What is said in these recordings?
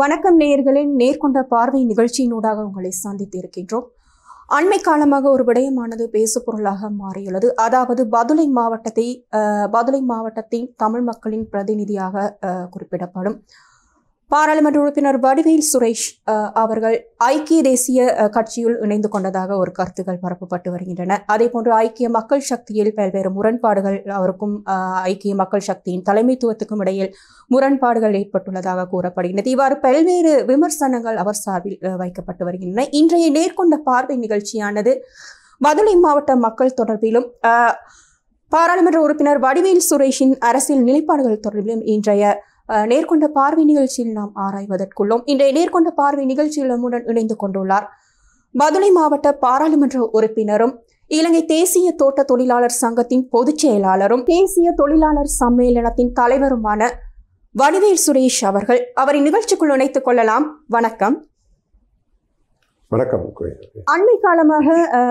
வணக்கம் நேயர்களின் நேர்கொண்ட பார்வை நிகழ்ச்சியினூடாக உங்களை சந்தித்து இருக்கின்றோம். அண்மை காலமாக ஒரு விடயமானது பேசுபொருளாக மாறியுள்ளது. அதாவது பதுளை மாவட்டத்தின் தமிழ் மக்களின் பிரதிநிதியாக குறிப்பிடப்படும் பாராளுமன்ற உறுப்பினர் வடிவேல் சுரேஷ் அவர்கள் ஐக்கிய தேசிய கட்சியில் இணைந்து கொண்டதாக ஒரு கருத்துக்கள் பரப்பப்பட்டு வருகின்றன. அதே போன்று ஐக்கிய மக்கள் சக்தியில் பல்வேறு முரண்பாடுகள், அவருக்கும் ஐக்கிய மக்கள் சக்தியின் தலைமைத்துவத்துக்கும் இடையில் முரண்பாடுகள் ஏற்பட்டுள்ளதாக கூறப்படுகின்றது. இவ்வாறு பல்வேறு விமர்சனங்கள் அவர் சார்பில் வைக்கப்பட்டு வருகின்றன. இன்றைய நேர்கொண்ட பார்வை நிகழ்ச்சியானது பதுளை மாவட்ட மக்கள் தொடர்பிலும் பாராளுமன்ற உறுப்பினர் வடிவேல் சுரேஷின் அரசியல் நிலைப்பாடுகள் தொடர்பிலும் இன்றைய நேர்கொண்ட பார்வை நிகழ்ச்சியில் நாம் ஆராய்வதற்குள்ளோம். இன்றைய நேர்கொண்ட பார்வை நிகழ்ச்சியில் நம்முடன் இணைந்து கொண்டுள்ளார் பதுளை மாவட்ட பாராளுமன்ற உறுப்பினரும் இலங்கை தேசிய தோட்ட தொழிலாளர் சங்கத்தின் பொதுச் செயலாளரும் தேசிய தொழிலாளர் சம்மேளனத்தின் தலைவருமான வடிவேல் சுரேஷ் அவர்கள். அவரின் நிகழ்ச்சிக்குள் இணைத்துக் கொள்ளலாம். வணக்கம். வணக்கம். அண்மை காலமாக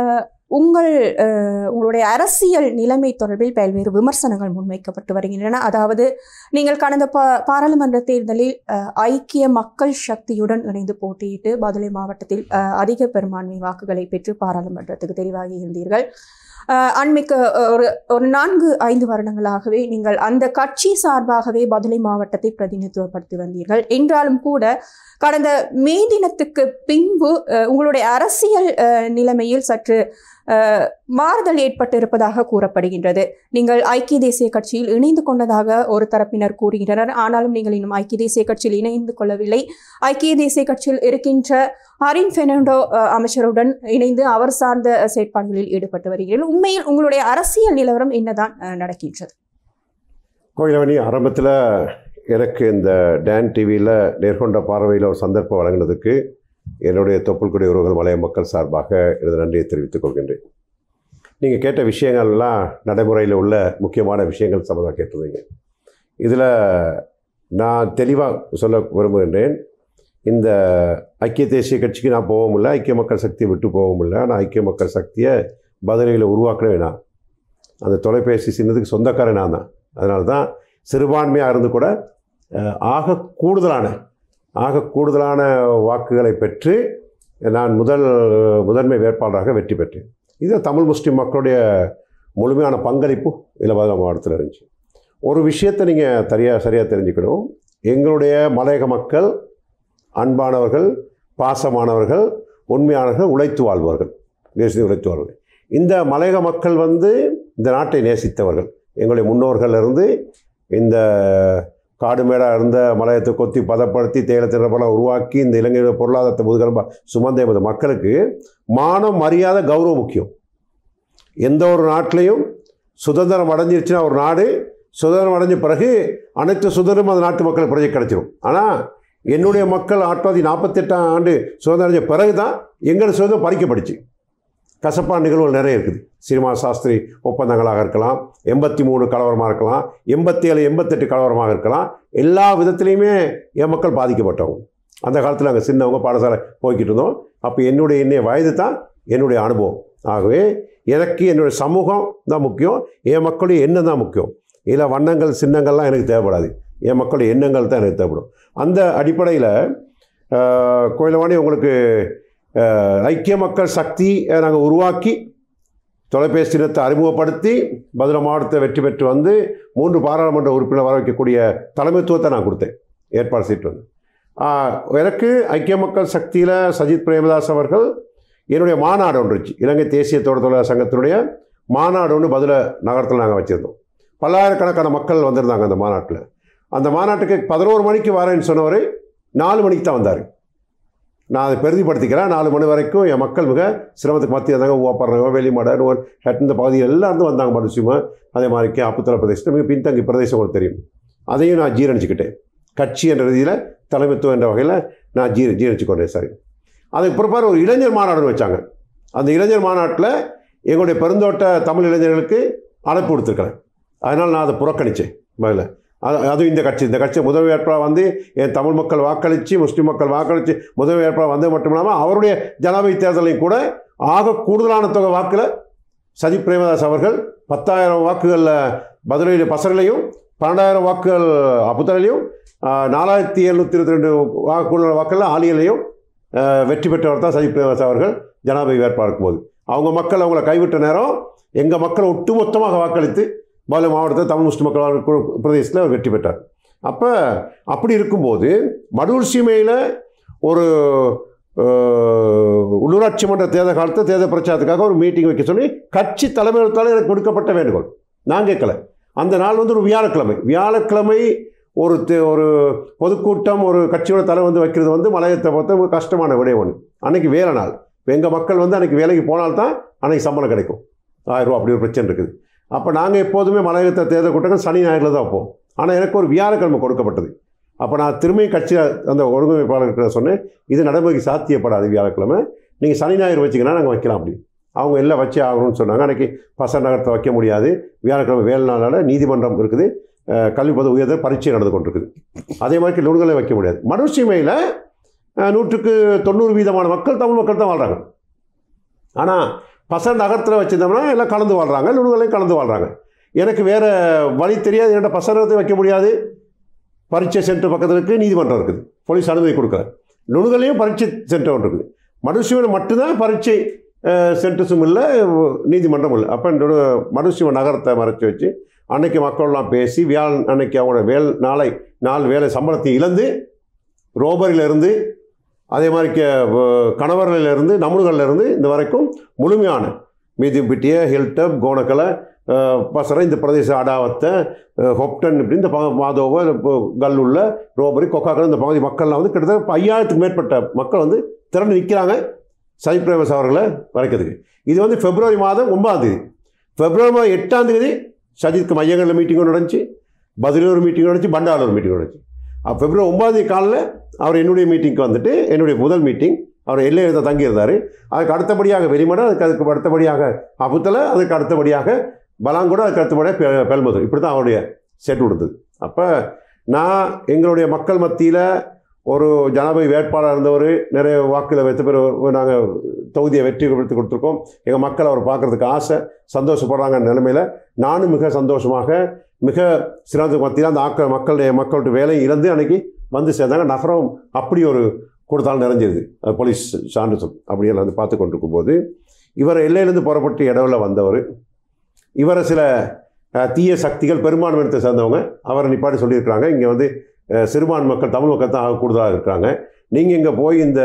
உங்களுடைய அரசியல் நிலைமை தொடர்பில் பல்வேறு விமர்சனங்கள் முன்வைக்கப்பட்டு வருகின்றன. அதாவது நீங்கள் கடந்த பாராளுமன்ற தேர்தலில் ஐக்கிய மக்கள் சக்தியுடன் இணைந்து போட்டியிட்டு பதுளை மாவட்டத்தில் அதிக பெரும்பான்மை வாக்குகளை பெற்று பாராளுமன்றத்துக்கு தெரிவாகி இருந்தீர்கள். அண்மைக்கு ஒரு 4-5 வருடங்களாகவே நீங்கள் அந்த கட்சி சார்பாகவே பதுளை மாவட்டத்தை பிரதிநிதித்துவப்படுத்தி வந்தீர்கள். என்றாலும் கூட கடந்த மே தினத்துக்கு பின்பு உங்களுடைய அரசியல் நிலைமையில் சற்று மாறுதல் ஏற்பட்டு இருப்பதாக கூறப்படுகின்றது. நீங்கள் ஐக்கிய தேசிய கட்சியில் இணைந்து கொண்டதாக ஒரு தரப்பினர் கூறுகின்றனர். ஆனாலும் நீங்கள் இன்னும் ஐக்கிய தேசிய கட்சியில் இணைந்து கொள்ளவில்லை. ஐக்கிய தேசிய கட்சியில் இருக்கின்ற ஹரின் பெர்னாண்டோ அமைச்சருடன் இணைந்து அவர் சார்ந்த செயற்பாடுகளில் ஈடுபட்டு வருகிறீர்கள். உண்மையில் உங்களுடைய அரசியல் நிலவரம் என்னதான் நடக்கின்றது? கோயிலவணி, ஆரம்பத்தில் எனக்கு இந்த DANTVயில் நேர்கொண்ட பார்வையில் ஒரு சந்தர்ப்பம் வழங்கினதுக்கு என்னுடைய தொப்புள்குடி உறவுகள் மலைய மக்கள் சார்பாக எனது நன்றியை தெரிவித்துக் கொள்கின்றேன். நீங்கள் கேட்ட விஷயங்கள்லாம் நடைமுறையில் உள்ள முக்கியமான விஷயங்கள் சம்பந்தமாக கேட்டிருந்தீங்க. இதில் நான் தெளிவாக சொல்ல விரும்புகின்றேன். இந்த ஐக்கிய தேசிய கட்சிக்கு நான் போகவும் இல்லை, ஐக்கிய மக்கள் சக்தியை விட்டு போகவும் இல்லை. ஆனால் ஐக்கிய மக்கள் சக்தியை பதுளையில் உருவாக்கவே நான், அந்த தொலைபேசி சின்னத்துக்கு சொந்தக்காரன் நான் தான். அதனால தான் சிறுபான்மையாக இருந்து கூட ஆக கூடுதலான வாக்குகளை பெற்று நான் முதன்மை வேட்பாளராக வெற்றி பெற்றேன். இது தமிழ் முஸ்லீம் மக்களுடைய முழுமையான பங்களிப்பு இதில் மாவட்டத்தில் இருந்துச்சு. ஒரு விஷயத்தை நீங்கள் சரியாக தெரிஞ்சுக்கணும். எங்களுடைய மலையக மக்கள் அன்பானவர்கள், பாசமானவர்கள், உண்மையானவர்கள், உழைத்து வாழ்வார்கள். இந்த மலையக மக்கள் இந்த நாட்டை நேசித்தவர்கள். எங்களுடைய முன்னோர்களிலிருந்து இந்த காடு மேடாக இருந்த மலையத்தை கொத்தி பதப்படுத்தி தேயிலத்தினப்பெல்லாம் உருவாக்கி இந்த இலங்கையோட பொருளாதாரத்தை முதுகெலும்பாக சுமந்த எமது மக்களுக்கு மானம், மரியாதை, கௌரவம் முக்கியம். எந்த ஒரு நாட்டிலையும் சுதந்திரம் அடைஞ்சிருச்சுன்னா ஒரு நாடு சுதந்திரம் அடைஞ்ச பிறகு அனைத்து சுதந்திரமும் அந்த நாட்டு மக்களுக்கு பிரஜை கிடைச்சிடும். ஆனால் என்னுடைய மக்கள் 1948ஆம் ஆண்டு சுதந்திரம் அடைஞ்ச பிறகு தான் எங்கள் சுதந்திரம் பறிக்கப்பட்டுச்சு. கசப்பான நிகழ்வுகள் நிறைய இருக்குது. சினிமா சாஸ்திரி ஒப்பந்தங்களாக இருக்கலாம், 83 கலவரமாக இருக்கலாம், 87, 88 கலவரமாக இருக்கலாம். எல்லா விதத்துலேயுமே என் மக்கள் பாதிக்கப்பட்டவங்க. அந்த காலத்தில் நாங்கள் சின்னவங்க பாடசாலை போய்கிட்டு இருந்தோம். அப்போ என்னுடைய வயது தான் என்னுடைய அனுபவம். ஆகவே எனக்கு என்னுடைய சமூகம் தான் முக்கியம், என் மக்களுடைய எண்ணம் தான் முக்கியம். இதில் வண்ணங்கள் சின்னங்கள்லாம் எனக்கு தேவைப்படாது, என் மக்களுடைய எண்ணங்கள் தான் எனக்கு தேவைப்படும். அந்த அடிப்படையில் கோயிலவாணி, உங்களுக்கு ஐக்கிய மக்கள் சக்தி நாங்கள் உருவாக்கி தொலைபேசி சின்னத்தை அறிமுகப்படுத்தி பதுளை மாவட்டத்தை வெற்றி பெற்று 3 பாராளுமன்ற உறுப்பினர் வர வைக்கக்கூடிய தலைமைத்துவத்தை நான் கொடுத்தேன், ஏற்பாடு செய்து எனக்கு ஐக்கிய மக்கள் சக்தியில் சஜித் பிரேமதாஸ் அவர்கள் என்னுடைய மாநாடு ஒன்று இருந்துச்சு. இலங்கை தேசிய தோட்ட தொழிலாளர் சங்கத்தினுடைய மாநாடு ஒன்று பதுளை நகரத்தில் நாங்கள் வச்சுருந்தோம். பல்லாயிரக்கணக்கான மக்கள் வந்திருந்தாங்க அந்த மாநாட்டில். அந்த மாநாட்டுக்கு 11 மணிக்கு வரேன்னு சொன்னவர் 4 மணிக்கு தான் வந்தார். நான் அதை பெருதிப்படுத்திக்கிறேன். 4 மணி வரைக்கும் என் மக்கள் மிக சிரமத்துக்கு மத்திய இருந்தாங்க. ஊப்பாடுறாங்க, வெளிமாட, இந்த பகுதியில் எல்லாரும் வந்தாங்க. மனுஷமா அதே மாதிரி அப்புத்தல பிரதேசத்தில் மிக பின்தங்கி பிரதேசம் உங்களுக்கு தெரியும். அதையும் நான் ஜீரணிச்சுக்கிட்டேன். கட்சி என்ற ரீதியில் தலைமைத்துவம் என்ற வகையில் நான் ஜீரணிச்சு கொண்டேன். சரி, அதுக்கு பிற்பாடு ஒரு இளைஞர் மாநாடுன்னு வச்சாங்க. அந்த இளைஞர் மாநாட்டில் எங்களுடைய பெருந்தோட்ட தமிழ் இளைஞர்களுக்கு அழைப்பு கொடுத்துருக்கிறேன். அதனால் நான் அதை புறக்கணித்தேன். பதில் அதுவும் இந்த கட்சி முதல் வேட்பாளர் என் தமிழ் மக்கள் வாக்களித்து, முஸ்லீம் மக்கள் வாக்களித்து முதல் வேட்பாளர் வந்தது மட்டும் இல்லாமல் அவருடைய ஜனாதிபதி தேர்தலையும் கூட ஆக கூடுதலான தொகை வாக்கில் சஜித் பிரேமதாஸ் அவர்கள் 10,000 வாக்குகளில் பதுளையில் பசங்களையும் 12,000 வாக்குகள் அப்புத்தலையும் 4,722 வாக்குகள் ஆலியிலையும் வெற்றி பெற்றவர் தான் சஜித் பிரேமதாஸ் அவர்கள் ஜனாதிபதி வேட்பாளர் இருக்கும்போது. அவங்க மக்கள் அவங்கள கைவிட்ட நேரம் எங்கள் மக்களை ஒட்டுமொத்தமாக வாக்களித்து பாலு மாவட்டத்தில் தமிழ் முஸ்லிம் மக்கள் பிரதேசத்தில் அவர் வெற்றி பெற்றார். அப்போ அப்படி இருக்கும்போது மடூர் சீமையில் ஒரு உள்ளூராட்சி மன்ற தேர்தல் காலத்தில் தேர்தல் பிரச்சாரத்துக்காக ஒரு மீட்டிங் வைக்க சொல்லி கட்சி தலைமையிடத்தால் எனக்கு கொடுக்கப்பட்ட வேண்டுகோள். நான் கேட்கல. அந்த நாள் வந்து ஒரு வியாழக்கிழமை ஒரு பொதுக்கூட்டம் ஒரு கட்சியோட தலை வந்து வைக்கிறது வந்து மலையத்தை பொறுத்த கஷ்டமான விடயம் ஒன்று. அன்றைக்கி வேலை நாள். எங்கள் மக்கள் வந்து அன்றைக்கி வேலைக்கு போனால்தான் அன்றைக்கி சம்பளம் கிடைக்கும். 1000 ரூபா அப்படி ஒரு பிரச்சனை இருக்குது. அப்போ நாங்கள் எப்போதுமே மலையத்தை தேர்தல் கூட்டங்கள் சனி ஞாயிறில் தான் வைப்போம். ஆனால் எனக்கு ஒரு வியாழக்கிழமை கொடுக்கப்பட்டது. அப்போ நான் திரும்பியும் கட்சி அந்த ஒருங்கிணைப்பாளர்கிட்ட சொன்னேன், இது நடைமுறைக்கு சாத்தியப்படாது வியாழக்கிழமை, நீங்கள் சனி ஞாயிறு வச்சிங்கன்னா நாங்கள் வைக்கலாம் அப்படி. அவங்க எல்லாம் வச்சே ஆகணும்னு சொன்னாங்க. அன்றைக்கி பசர் நகரத்தை வைக்க முடியாது, வியாழக்கிழமை வேலை நாளால் நீதிமன்றம் இருக்குது, கல்வி பொது உயர்தல் பரீட்சை நடந்து கொண்டிருக்குது. அதே மாதிரி நூல்களை வைக்க முடியாது. மடூர் சீமையில் 100% மக்கள் தமிழ் மக்கள் தான் வாழ்கிறாங்க. ஆனால் பசர் நகரத்தில் வச்சுருந்தோம்னா எல்லாம் கலந்து வாழ்கிறாங்க, நூல்களையும் கலந்து வாழ்கிறாங்க. எனக்கு வேறு வழி தெரியாது. என்னோட பசரத்தை வைக்க முடியாது. பரீட்சை சென்டர் பக்கத்தில் இருக்குது, நீதிமன்றம் இருக்குது, போலீஸ் அனுமதி கொடுக்கல. நுணுகலையும் பரீட்சை சென்டர் ஒன்று இருக்குது. மடூர் சீமையில் மட்டும்தான் பரீட்சை சென்டர்ஸும் இல்லை, நீதிமன்றம் இல்லை. அப்போ மடூர் சீமை நகரத்தை மறைச்சி வச்சு அன்னைக்கு மக்கள்லாம் பேசி அன்னைக்கு அவங்களோட நாள் வேலை சம்பளத்தை இழந்து ரோபரிலிருந்து அதே மாதிரி கணவர்களிலிருந்து நமுன்களிலிருந்து இந்த வரைக்கும் முழுமையான மீதிப்பிட்டிய ஹில்டப் கோணக்கலை பசரை இந்த பிரதேச அடாவத்தை ஹொப்டன் இப்படி இந்த மாதோவை கல்லுள்ள ரோபரி கொக்காக்கள் இந்த பகுதி மக்கள்லாம் வந்து கிட்டத்தட்ட 5000த்துக்கு மேற்பட்ட மக்கள் வந்து திரண்டு நிற்கிறாங்க சஜித் பிரேமதாஸ் அவர்களை வரைக்கிறதுக்கு. இது வந்து பிப்ரவரி மாதம் 9ஆம் தேதி. பிப்ரவரி மாதம் 8ஆம் தேதி சஜித்க்கு மையங்களில் மீட்டிங்கும் நடந்துச்சு, பதிலூர் மீட்டிங் நடந்துச்சு, பண்டாலூர் மீட்டிங் நடந்துச்சு. பிப்ரவரி 9ஆம் தேதி காலையில் அவர் என்னுடைய மீட்டிங்க்கு வந்துட்டு, என்னுடைய முதல் மீட்டிங் அவர் எல்லையில் தங்கியிருந்தார். அதுக்கு அடுத்தபடியாக வெறிமடை, அதுக்கு அடுத்தபடியாக அபுத்தலை, அதுக்கு அடுத்தபடியாக பலாங்கூட, அதுக்கு அடுத்தபடியாக பெல்மதூர். இப்படி தான் அவருடைய செட் கொடுத்தது. அப்போ நான் எங்களுடைய மக்கள் மத்தியில் ஒரு ஜனாதிபதி வேட்பாளர் இருந்தவர், நிறைய வாக்குகளை வைத்த பிறகு நாங்கள் தொகுதியை வெற்றி கொடுத்து கொடுத்துருக்கோம். எங்கள் மக்கள் அவர் பார்க்குறதுக்கு ஆசை, சந்தோஷப்படுறாங்க நிலைமையில் நானும் மிக சந்தோஷமாக மிக சிறந்த மத்தியில் அந்த மக்களுடைய வேலை இழந்து அன்றைக்கி வந்து சேர்ந்தாங்க. நகரம் அப்படி ஒரு கொடுத்தாலும் நிறைஞ்சிருது. போலீஸ் சான்று சொல் அப்படியெல்லாம் வந்து பார்த்து கொண்டிருக்கும் போது இவர் எல்லையிலேருந்து புறப்பட்டு இடவுல வந்தவர். இவரை சில தீய சக்திகள் பெரும்பான்மையினத்தை சேர்ந்தவங்க அவரை நிப்பாட்டி சொல்லியிருக்கிறாங்க, இங்கே வந்து சிறுபான்மை மக்கள் தமிழ் மக்கள் தான் கூடுதலாக இருக்கிறாங்க, நீங்கள் இங்கே போய் இந்த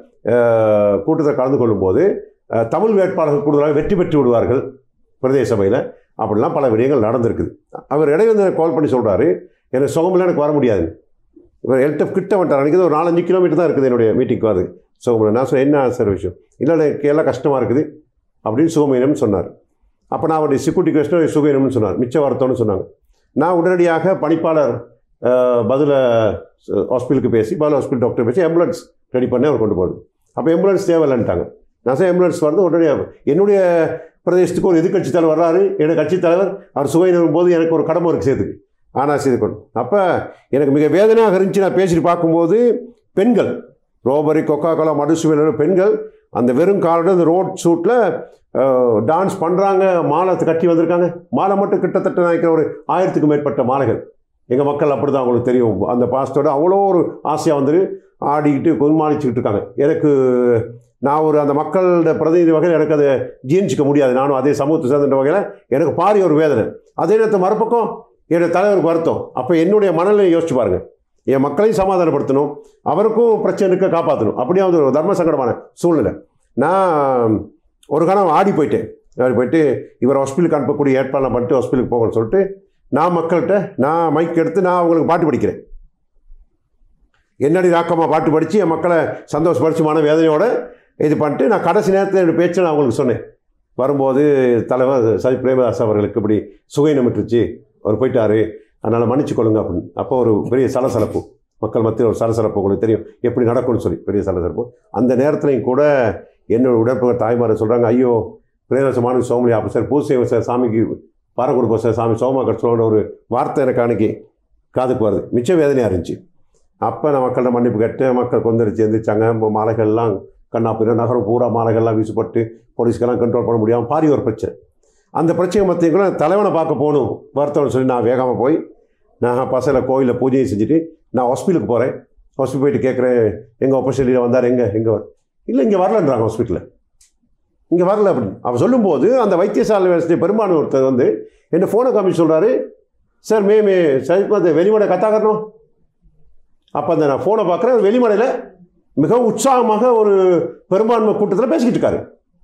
கூட்டத்தை கலந்து கொள்ளும்போது தமிழ் வேட்பாளர்கள் கூடுதலாக வெற்றி பெற்று விடுவார்கள் பிரதேச சபையில். அப்படிலாம் பல விடயங்கள் நடந்திருக்குது. அவர் இடையே வந்து கால் பண்ணி சொல்கிறாரு, எனக்கு சுகமில்லை, எனக்கு வர முடியாது. இவர் எல்டப் கிட்ட வந்துட்டார். அன்றைக்கி ஒரு 4-5 கிலோமீட்டர் தான் இருக்குது என்னுடைய மீட்டிங்க்கு வருது. சுகமில்லை. நான் சொன்னேன், என்ன சார் விஷயம்? இல்லை எனக்கு எல்லாம் கஷ்டமாக இருக்குது அப்படின்னு சுகமீனம்னு சொன்னார். அப்போ நான் அவருடைய செக்யூரிட்டி கொஸ்டின் சுகீனம்னு சொன்னார், மிச்ச வருத்தம்னு சொன்னாங்க. நான் உடனடியாக பணிப்பாளர் பதில் ஹாஸ்பிட்டலுக்கு பேசி, பதில் ஹாஸ்பிட்டல் டாக்டர் பேசி ஆம்புலன்ஸ் ரெடி பண்ணி அவர் கொண்டு போகுது. அப்போ ஆம்புலன்ஸ் தேவையில்லைன்ட்டாங்க. நான் சார் ஆம்புலன்ஸ் வந்து உடனடியாக என்னுடைய பிரதேசத்துக்கு ஒரு எதிர்கட்சி தலைவர் வர்றாரு, என்னோடய கட்சித் தலைவர் அவர் சுகையினும் போது எனக்கு ஒரு கடமை இருக்குது சேர்த்துக்கு, ஆனால் செய்து கொண்டு. அப்போ எனக்கு மிக வேதனையாக இருந்துச்சு. நான் பேசிட்டு பார்க்கும்போது பெண்கள் ரோபரி கொக்காக்கோலா மடுசுவையில் பெண்கள் அந்த வெறும் காலோட அந்த ரோட் ஷூட்டில் டான்ஸ் பண்ணுறாங்க, மாலை கட்டி வந்திருக்காங்க. மாலை மட்டும் கிட்டத்தட்ட நினைக்கிற ஒரு 1000த்துக்கு மேற்பட்ட மாலைகள். எங்கள் மக்கள் அப்படி தான் அவங்களுக்கு தெரியும். அந்த பாஸ்டோட அவ்வளோ ஒரு ஆசையாக வந்துட்டு ஆடிக்கிட்டு குன்மாளிச்சுக்கிட்டு இருக்காங்க. எனக்கு நான் ஒரு அந்த மக்களோட பிரதிநிதி வகையில் எனக்கு அதை ஜீர்ணிச்சிக்க முடியாது. நானும் அதே சமூகத்தை சேர்ந்த வகையில் எனக்கு பாரிய ஒரு வேதனை. அதே நேரத்தில் மறுபக்கம் என்னுடைய தலைவருக்கு வருத்தம். அப்போ என்னுடைய மனநிலையை யோசிச்சு பாருங்கள். என் மக்களையும் சமாதானப்படுத்தணும், அவருக்கும் பிரச்சனை இருக்க காப்பாற்றணும். அப்படியே வந்து ஒரு தர்ம சங்கடமான சூழ்நிலை. நான் ஒரு கணம் ஆடி போயிட்டு இவர் ஹாஸ்பிட்டலுக்கு அனுப்பக்கூடிய ஏற்பாடுலாம் பண்ணிட்டு ஹாஸ்பிட்டலுக்கு போகணும்னு சொல்லிட்டு நான் மக்கள்கிட்ட நான் மைக் எடுத்து நான் அவங்களுக்கு பாட்டு படிக்கிறேன். என்னடி ராக்கமாக பாட்டு படித்து என் மக்களை சந்தோஷப்படுத்திமான வேதனையோடு இது பண்ணிட்டு நான் கடைசி நேரத்தில் என்னோடய பேச்சை நான் அவங்களுக்கு சொன்னேன். வரும்போது தலைவர் சஜித் பிரேமதாஸ் அவர்களுக்கு இப்படி சுகையினமிட்டுருச்சு, அவர் போயிட்டார், அதனால் மன்னிச்சுக்கொள்ளுங்க அப்படின்னு. அப்போ ஒரு பெரிய சலசலப்பு, மக்கள் மத்தியில் ஒரு சலசலப்பு, உங்களுக்கு தெரியும் எப்படி நடக்கும்னு சொல்லி பெரிய சலசலப்பு. அந்த நேரத்துலையும் கூட என்னோட உடற்புற தாய்மாரை சொல்கிறாங்க, ஐயோ பிரேமதாசமான சோமலி அப்போ சார் பூசை சார் சாமிக்கு பாரம் கொடுப்போம் சார், சாமி சோமாக்கர் சொல்கிற ஒரு வார்த்தை எனக்கு அன்றைக்கி காதுக்கு வருது. மிச்ச வேதனையாக இருந்துச்சு. அப்போ நான் மக்கள்கிட்ட மன்னிப்பு கேட்டு மக்கள் கொந்தரிச்சு எழுந்திரிச்சாங்க. மாலைகள்லாம் கண்ணாப்பின நகரம் பூரா மாலைகள்லாம் வீசப்பட்டு போலீஸ்க்கெல்லாம் கண்ட்ரோல் பண்ண முடியாமல் பாரி ஒரு பிரச்சனை. அந்த பிரச்சனை மத்தியும் கூட தலைவனை பார்க்க போகணும் வருத்தம்னு சொல்லி நான் வேகமாக போய் நான் பசங்களை கோயிலில் பூஜையை செஞ்சுட்டு நான் ஹாஸ்பிட்டலுக்கு போகிறேன். ஹாஸ்பிட்டல் போயிட்டு கேட்குறேன், எங்கள் ஆப்ரேஷன் லீடர் வந்தார், எங்கே இல்லை இங்கே வரலன்றாங்க ஹாஸ்பிட்டலில், இங்கே வரல அப்படின்னு. அவர் சொல்லும்போது அந்த வைத்தியசாலை பெரும்பான்மை ஒருத்தர் வந்து என்ன ஃபோனை காமிச்சு சொல்கிறாரு, சார் மே சரி வெளிமடை கத்தாக்கணும். அப்போ அந்த நான் ஃபோனை பார்க்குறேன், வெளிமடையில் மிக உற்சாகமாக ஒரு பெரும்பான்மை கூட்டத்தில் பேசிக்கிட்டு இருக்காரு.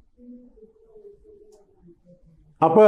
அப்போ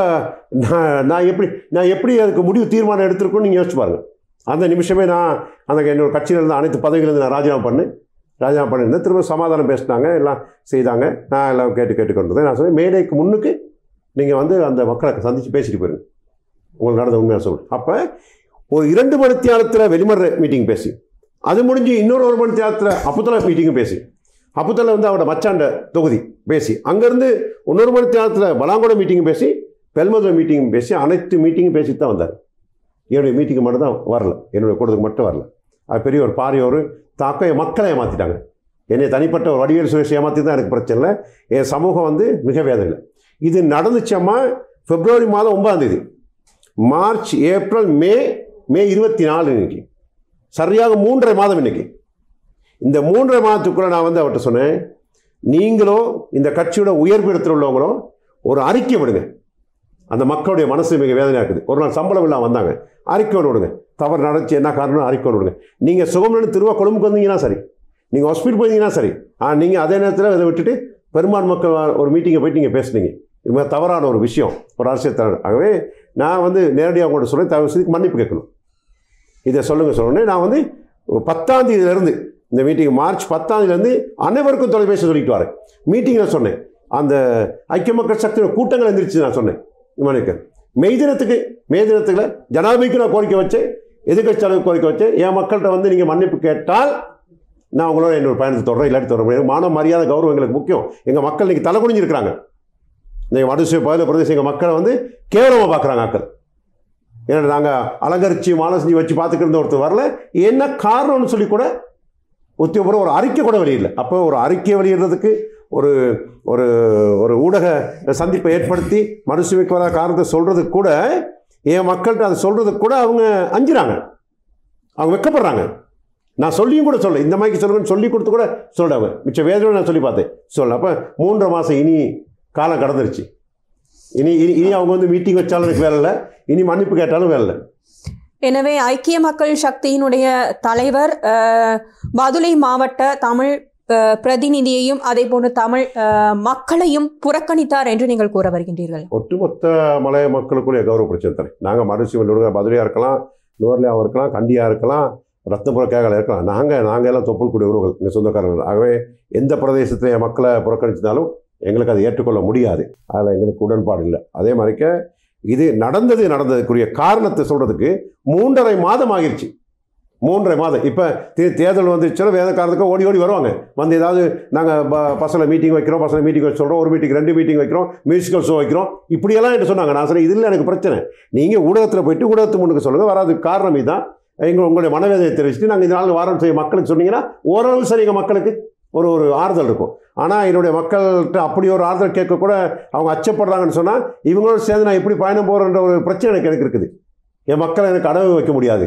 நான் எப்படி அதுக்கு முடிவு தீர்மானம் எடுத்திருக்கோன்னு நீங்கள் யோசிச்சு பாருங்கள். அந்த நிமிஷமே நான் என்னோடய கட்சியில் இருந்த அனைத்து பதவிகளிலிருந்து நான் ராஜினாமா பண்ணியிருந்தேன். திரும்ப சமாதானம் பேசினாங்க, எல்லாம் செய்தாங்க. நான் எல்லாம் கேட்டு கொண்டு நான் சொன்னேன், மேடைக்கு முன்னுக்கு நீங்கள் வந்து அந்த மக்களை சந்தித்து பேசிட்டு போயிருங்க, உங்களுக்கு நடந்த உண்மையாக சொல்லு. அப்போ ஒரு 2 மணி நேரத்தில் வெளிமற மீட்டிங் பேசி, அது முடிஞ்சு இன்னொரு 1 மணி நேரத்தில் அப்புத்தலை மீட்டிங்கும் பேசி, அப்புத்தலை வந்து அவரோட மச்சாண்ட தொகுதி பேசி, அங்கேருந்து இன்னொரு மணி நேரத்தில் பலாங்கோட மீட்டிங்கும் பேசி, பெல்மதுரை மீட்டிங்கும் பேசி, அனைத்து மீட்டிங்கும் பேசிட்டு தான் வந்தார். என்னுடைய மீட்டிங்கு மட்டும் தான் வரல, என்னுடைய கூட்டத்துக்கு மட்டும் வரல. அது பெரிய ஒரு பாரிய ஒரு தாக்கம். என் மக்களை ஏமாற்றிட்டாங்க. என்னை தனிப்பட்ட ஒரு வடிவேல் சுரேஷ் ஏமாற்றி தான் எனக்கு பிரச்சனை இல்லை. என் சமூகம் வந்து மிக வேதனை. இது நடந்துச்சம்மா பிப்ரவரி மாதம் 9ஆம் தேதி, மார்ச், ஏப்ரல், மே 24 இன்னைக்கு, சரியாக 3.5 மாதம் இன்னைக்கு. இந்த 3.5 மாதத்துக்குள்ளே நான் வந்து அவர்கிட்ட சொன்னேன், நீங்களும் இந்த கட்சியோட உயர்பீடத்தில் உள்ளவங்களும் ஒரு அறிக்கை விடுங்க. அந்த மக்களுடைய மனசு மிக வேதனையாக இருக்குது. ஒரு நாள் சம்பளம் இல்லாமல் வந்தாங்க, அறிக்கை ஒன்று விடுங்க. தவறு நடந்துச்சு, என்ன காரணம் அறிக்கை ஒன்று விடுங்க. நீங்கள் சுகம்னு திருவா கொழும்புக்கு வந்தீங்கன்னா சரி, நீங்கள் ஹாஸ்பிட்டல் போயிருந்தீங்கன்னா சரி, நீங்கள் அதே நேரத்தில் இதை விட்டுட்டு பெரும்பான்மை மக்கள் ஒரு மீட்டிங்கை போயிட்டு நீங்கள் பேசுனீங்க. இது மாதிரி தவறான ஒரு விஷயம், ஒரு அரசியல் தலைவர். ஆகவே நான் வந்து நேரடியாக அவங்கள்ட்ட சொல்ல தயவு செய்து மன்னிப்பு கேட்கணும், இதை சொல்லணுன்னே நான் வந்து 10ஆம் தேதியிலேருந்து இந்த மீட்டிங், மார்ச் 10ஆம் தேதியிலேருந்து அனைவருக்கும் தொலைபேசி சொல்லிட்டு வரேன். மீட்டிங்கில் சொன்னேன், அந்த ஐக்கிய மக்கள் சக்தியோட கூட்டங்கள் எந்திரிச்சு நான் சொன்னேன். மே தினத்துக்கு ஜனாதிபதிக்கு நான் கோரிக்கை வச்சேன், எதிர்கட்சியாளருக்கு கோரிக்கை வச்சேன். என் மக்கள்கிட்ட வந்து நீங்கள் மன்னிப்பு கேட்டால் நான் உங்களோட என்னோட பயணத்தை தொடர, இல்லாட்டி தொடர முடியாது. மான மரியாதை கௌரவம் எங்களுக்கு முக்கியம். எங்கள் மக்கள் இன்றைக்கி தலை குனிஞ்சிருக்கிறாங்க. இந்த வடசு பகுதியில் பிரதேசம் எங்கள் மக்களை வந்து கேவலமாக பார்க்குறாங்க ஆக்கள். ஏன்னா நாங்கள் அலங்கரிச்சு மாலை செஞ்சு வச்சு பார்த்துக்கிற ஒருத்தர் வரல, என்ன காரணம்னு சொல்லி கூட உத்தியோகபூர்வ ஒரு அறிக்கை கூட வெளியிடல. அப்போ ஒரு அறிக்கை வெளியிடுறதுக்கு ஒரு ஒரு ஒரு ஊடக சந்திப்பை ஏற்படுத்தி மறுசுமைக்கு வர காரணத்தை சொல்கிறதுக்கு கூட, என் மக்கள்கிட்ட அதை சொல்கிறதுக்கு கூட அவங்க அஞ்சுறாங்க, அவங்க வெக்கப்படுறாங்க. நான் சொல்லியும் கூட சொல்ல, இந்த மாதிரி சொல்லுங்கன்னு சொல்லி கொடுத்து கூட சொல்லுவாங்க. மிச்ச வேதனை நான் சொல்லி பார்த்தேன் சொல்ல. அப்போ 3.5 மாதம் இனி காலம் கடந்துருச்சு. இனி அவங்க வந்து மீட்டிங் வச்சாலும் எனக்கு வேலை இல்லை, இனி மன்னிப்பு கேட்டாலும் வேலை இல்லை. எனவே ஐக்கிய மக்கள் சக்தியினுடைய தலைவர் பதுளை மாவட்ட தமிழ் பிரதிநிதியையும் அதே போன்று தமிழ் மக்களையும் புறக்கணித்தார் என்று நீங்கள் கூற வருகின்றீர்கள். ஒட்டுமொத்த மலைய மக்களுக்குரிய கௌரவ பிரச்சனை தானே. நாங்கள் மறுசுவல் பதுளையாக இருக்கலாம், நுவர்லியாகவும் இருக்கலாம், கண்டியாக இருக்கலாம், ரத்னபுர கேகல இருக்கலாம். நாங்கள் எல்லாம் தொப்புள்கூடிய உறவுகள், எங்கள் சொந்தக்காரர்கள். ஆகவே எந்த பிரதேசத்தில் என் மக்களை புறக்கணிச்சிருந்தாலும் எங்களுக்கு அதை ஏற்றுக்கொள்ள முடியாது. அதில் எங்களுக்கு உடன்பாடு இல்லை. அதே மாதிரிக்க இது நடந்ததுக்குரிய காரணத்தை சொல்கிறதுக்கு 3.5 மாதம் ஆகிருச்சு. 3.5 மாதம். இப்போ தேர்தல் வந்துச்சுன்னா வேத காரணத்துக்கு ஓடி வருவாங்க. வந்து ஏதாவது நாங்கள் பசங்களை மீட்டிங் வைக்கிறோம், பசங்களை மீட்டிங் வச்சு சொல்கிறோம், ஒரு மீட்டிங் 2 மீட்டிங் வைக்கிறோம், மியூசிக்கல் ஷோ வைக்கிறோம், இப்படியெல்லாம் என்று சொன்னாங்க. நான் சொன்னேன், இதில் எனக்கு பிரச்சனை. நீங்கள் ஊடகத்தில் போயிட்டு ஊடகத்து முன்னுக்கு சொல்லுங்கள், வராதுக்கு காரணம் இதுதான், உங்களுடைய மனவேதனை தெரிவிச்சுட்டு நாங்கள் இதனால் வாரம் செய்ய மக்களுக்கு சொன்னீங்கன்னா ஓரளவு சரி எங்கள் மக்களுக்கு ஒரு ஆறுதல் இருக்கும். ஆனால் என்னுடைய மக்கள்கிட்ட அப்படி ஒரு ஆறுதல் கேட்க கூட அவங்க அச்சப்படுறாங்கன்னு சொன்னால், இவங்களோட சேர்ந்து நான் எப்படி பயணம் போகிறேன்ற ஒரு பிரச்சனை எனக்கு இருக்குது. என் மக்களை எனக்கு அடவு வைக்க முடியாது,